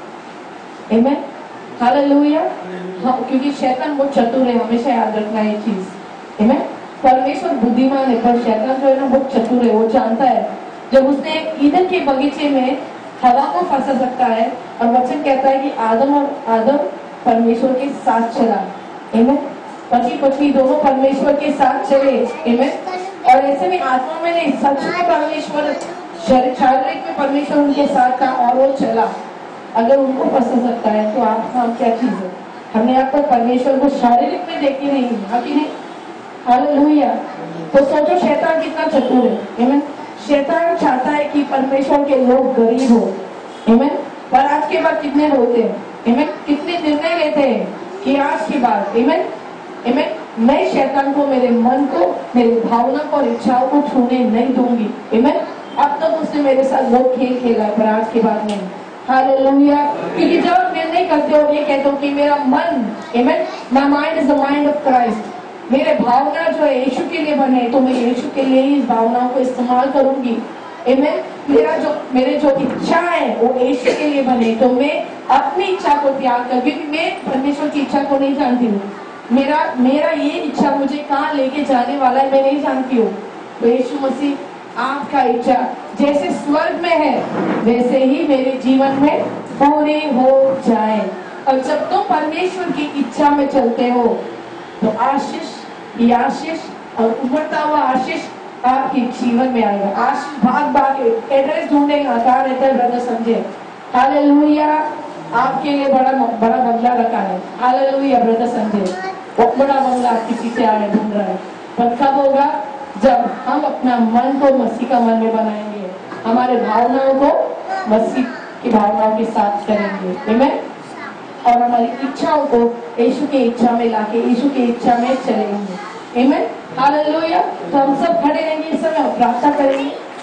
आमीन। हालेलुया। हाँ, क्योंकि शैतान बहुत चतुर है, हमेशा याद रखना ये चीज। आमीन। परमेश्वर बुद्धिमान है, पर शैतान जो है ना बहुत चतुर है। वो जानता है जब उसने ईदन के बगीचे में हवा को फंसा सकता है, और वचन कहता है कि आदम और आदम परमेश्वर के साथ चला। आमीन। पति पत्नी दोनों परमेश्वर के साथ चले। आमीन। और ऐसे में आत्मा में नहीं, सच में परमेश्वर, शारीरिक में परमेश्वर उनके साथ था और वो चला। अगर उनको फंसा सकता है तो आप हम क्या चीज है? हमने यहाँ पर परमेश्वर को शारीरिक में देखी नहीं, हाँ कि नहीं? हालेलुया। तो सोचो शैतान कितना चतुर है। आमीन। शैतान चाहता है कि परमेश्वर के लोग गरीब हो। आमीन। पर आज के बाद कितने रोते हैं? आमीन। कितने निर्णय लेते हैं कि आज के बाद, आमीन, आमीन, मैं शैतान को, मेरे मन को, मेरी भावना को और इच्छाओं को छूने नहीं दूंगी। आमीन। अब तक उसने मेरे साथ बहुत खेल खेला है, पर आज के बाद नहीं। हालेलुया। क्योंकि जब आप निर्णय करते हो, ये कहते हो कि मेरा मन, amen, my mind is the mind of Christ, मेरे भावना जो है यीशु के लिए बने, तो मैं यीशु के लिए ही इस भावनाओं को इस्तेमाल करूंगी। आमीन। मेरा जो मेरे जो इच्छा है वो यीशु के लिए बने, तो मैं अपनी इच्छा को त्याग कर, क्योंकि मैं परमेश्वर की इच्छा को नहीं जानती हूँ। मेरा मेरा ये इच्छा मुझे कहाँ लेके जाने वाला है मैं नहीं जानती हूँ। तो यीशु मसीह आपका इच्छा जैसे स्वर्ग में है वैसे ही मेरे जीवन में पूरी हो जाए। और जब तुम परमेश्वर की इच्छा में चलते हो तो आशीष, ये आशीष और उभरता हुआ आशीष आपके जीवन में आएगा। आशीष भाग भाग एड्रेस ढूंढेगा, कहाँ रहता है ब्रदर समझे। हालेलुया। आपके लिए बड़ा बड़ा बंगला रखा है। हालेलुया ब्रदर संजय, बहुत बड़ा बंगला आपके पीछे आ रहा है, ढूंढ रहा है। पर कब होगा? जब हम अपना मन को मसीह का मन में बनाएंगे, हमारे भावनाओं को मसीह की भावनाओं के साथ करेंगे। आमीन। और हमारी इच्छाओं को यीशु की इच्छा में लाके यीशु की इच्छा में चलेंगे। आमीन। हालेलुया। तो हम सब खड़े रहेंगे इस समय और प्रार्थना करेंगे।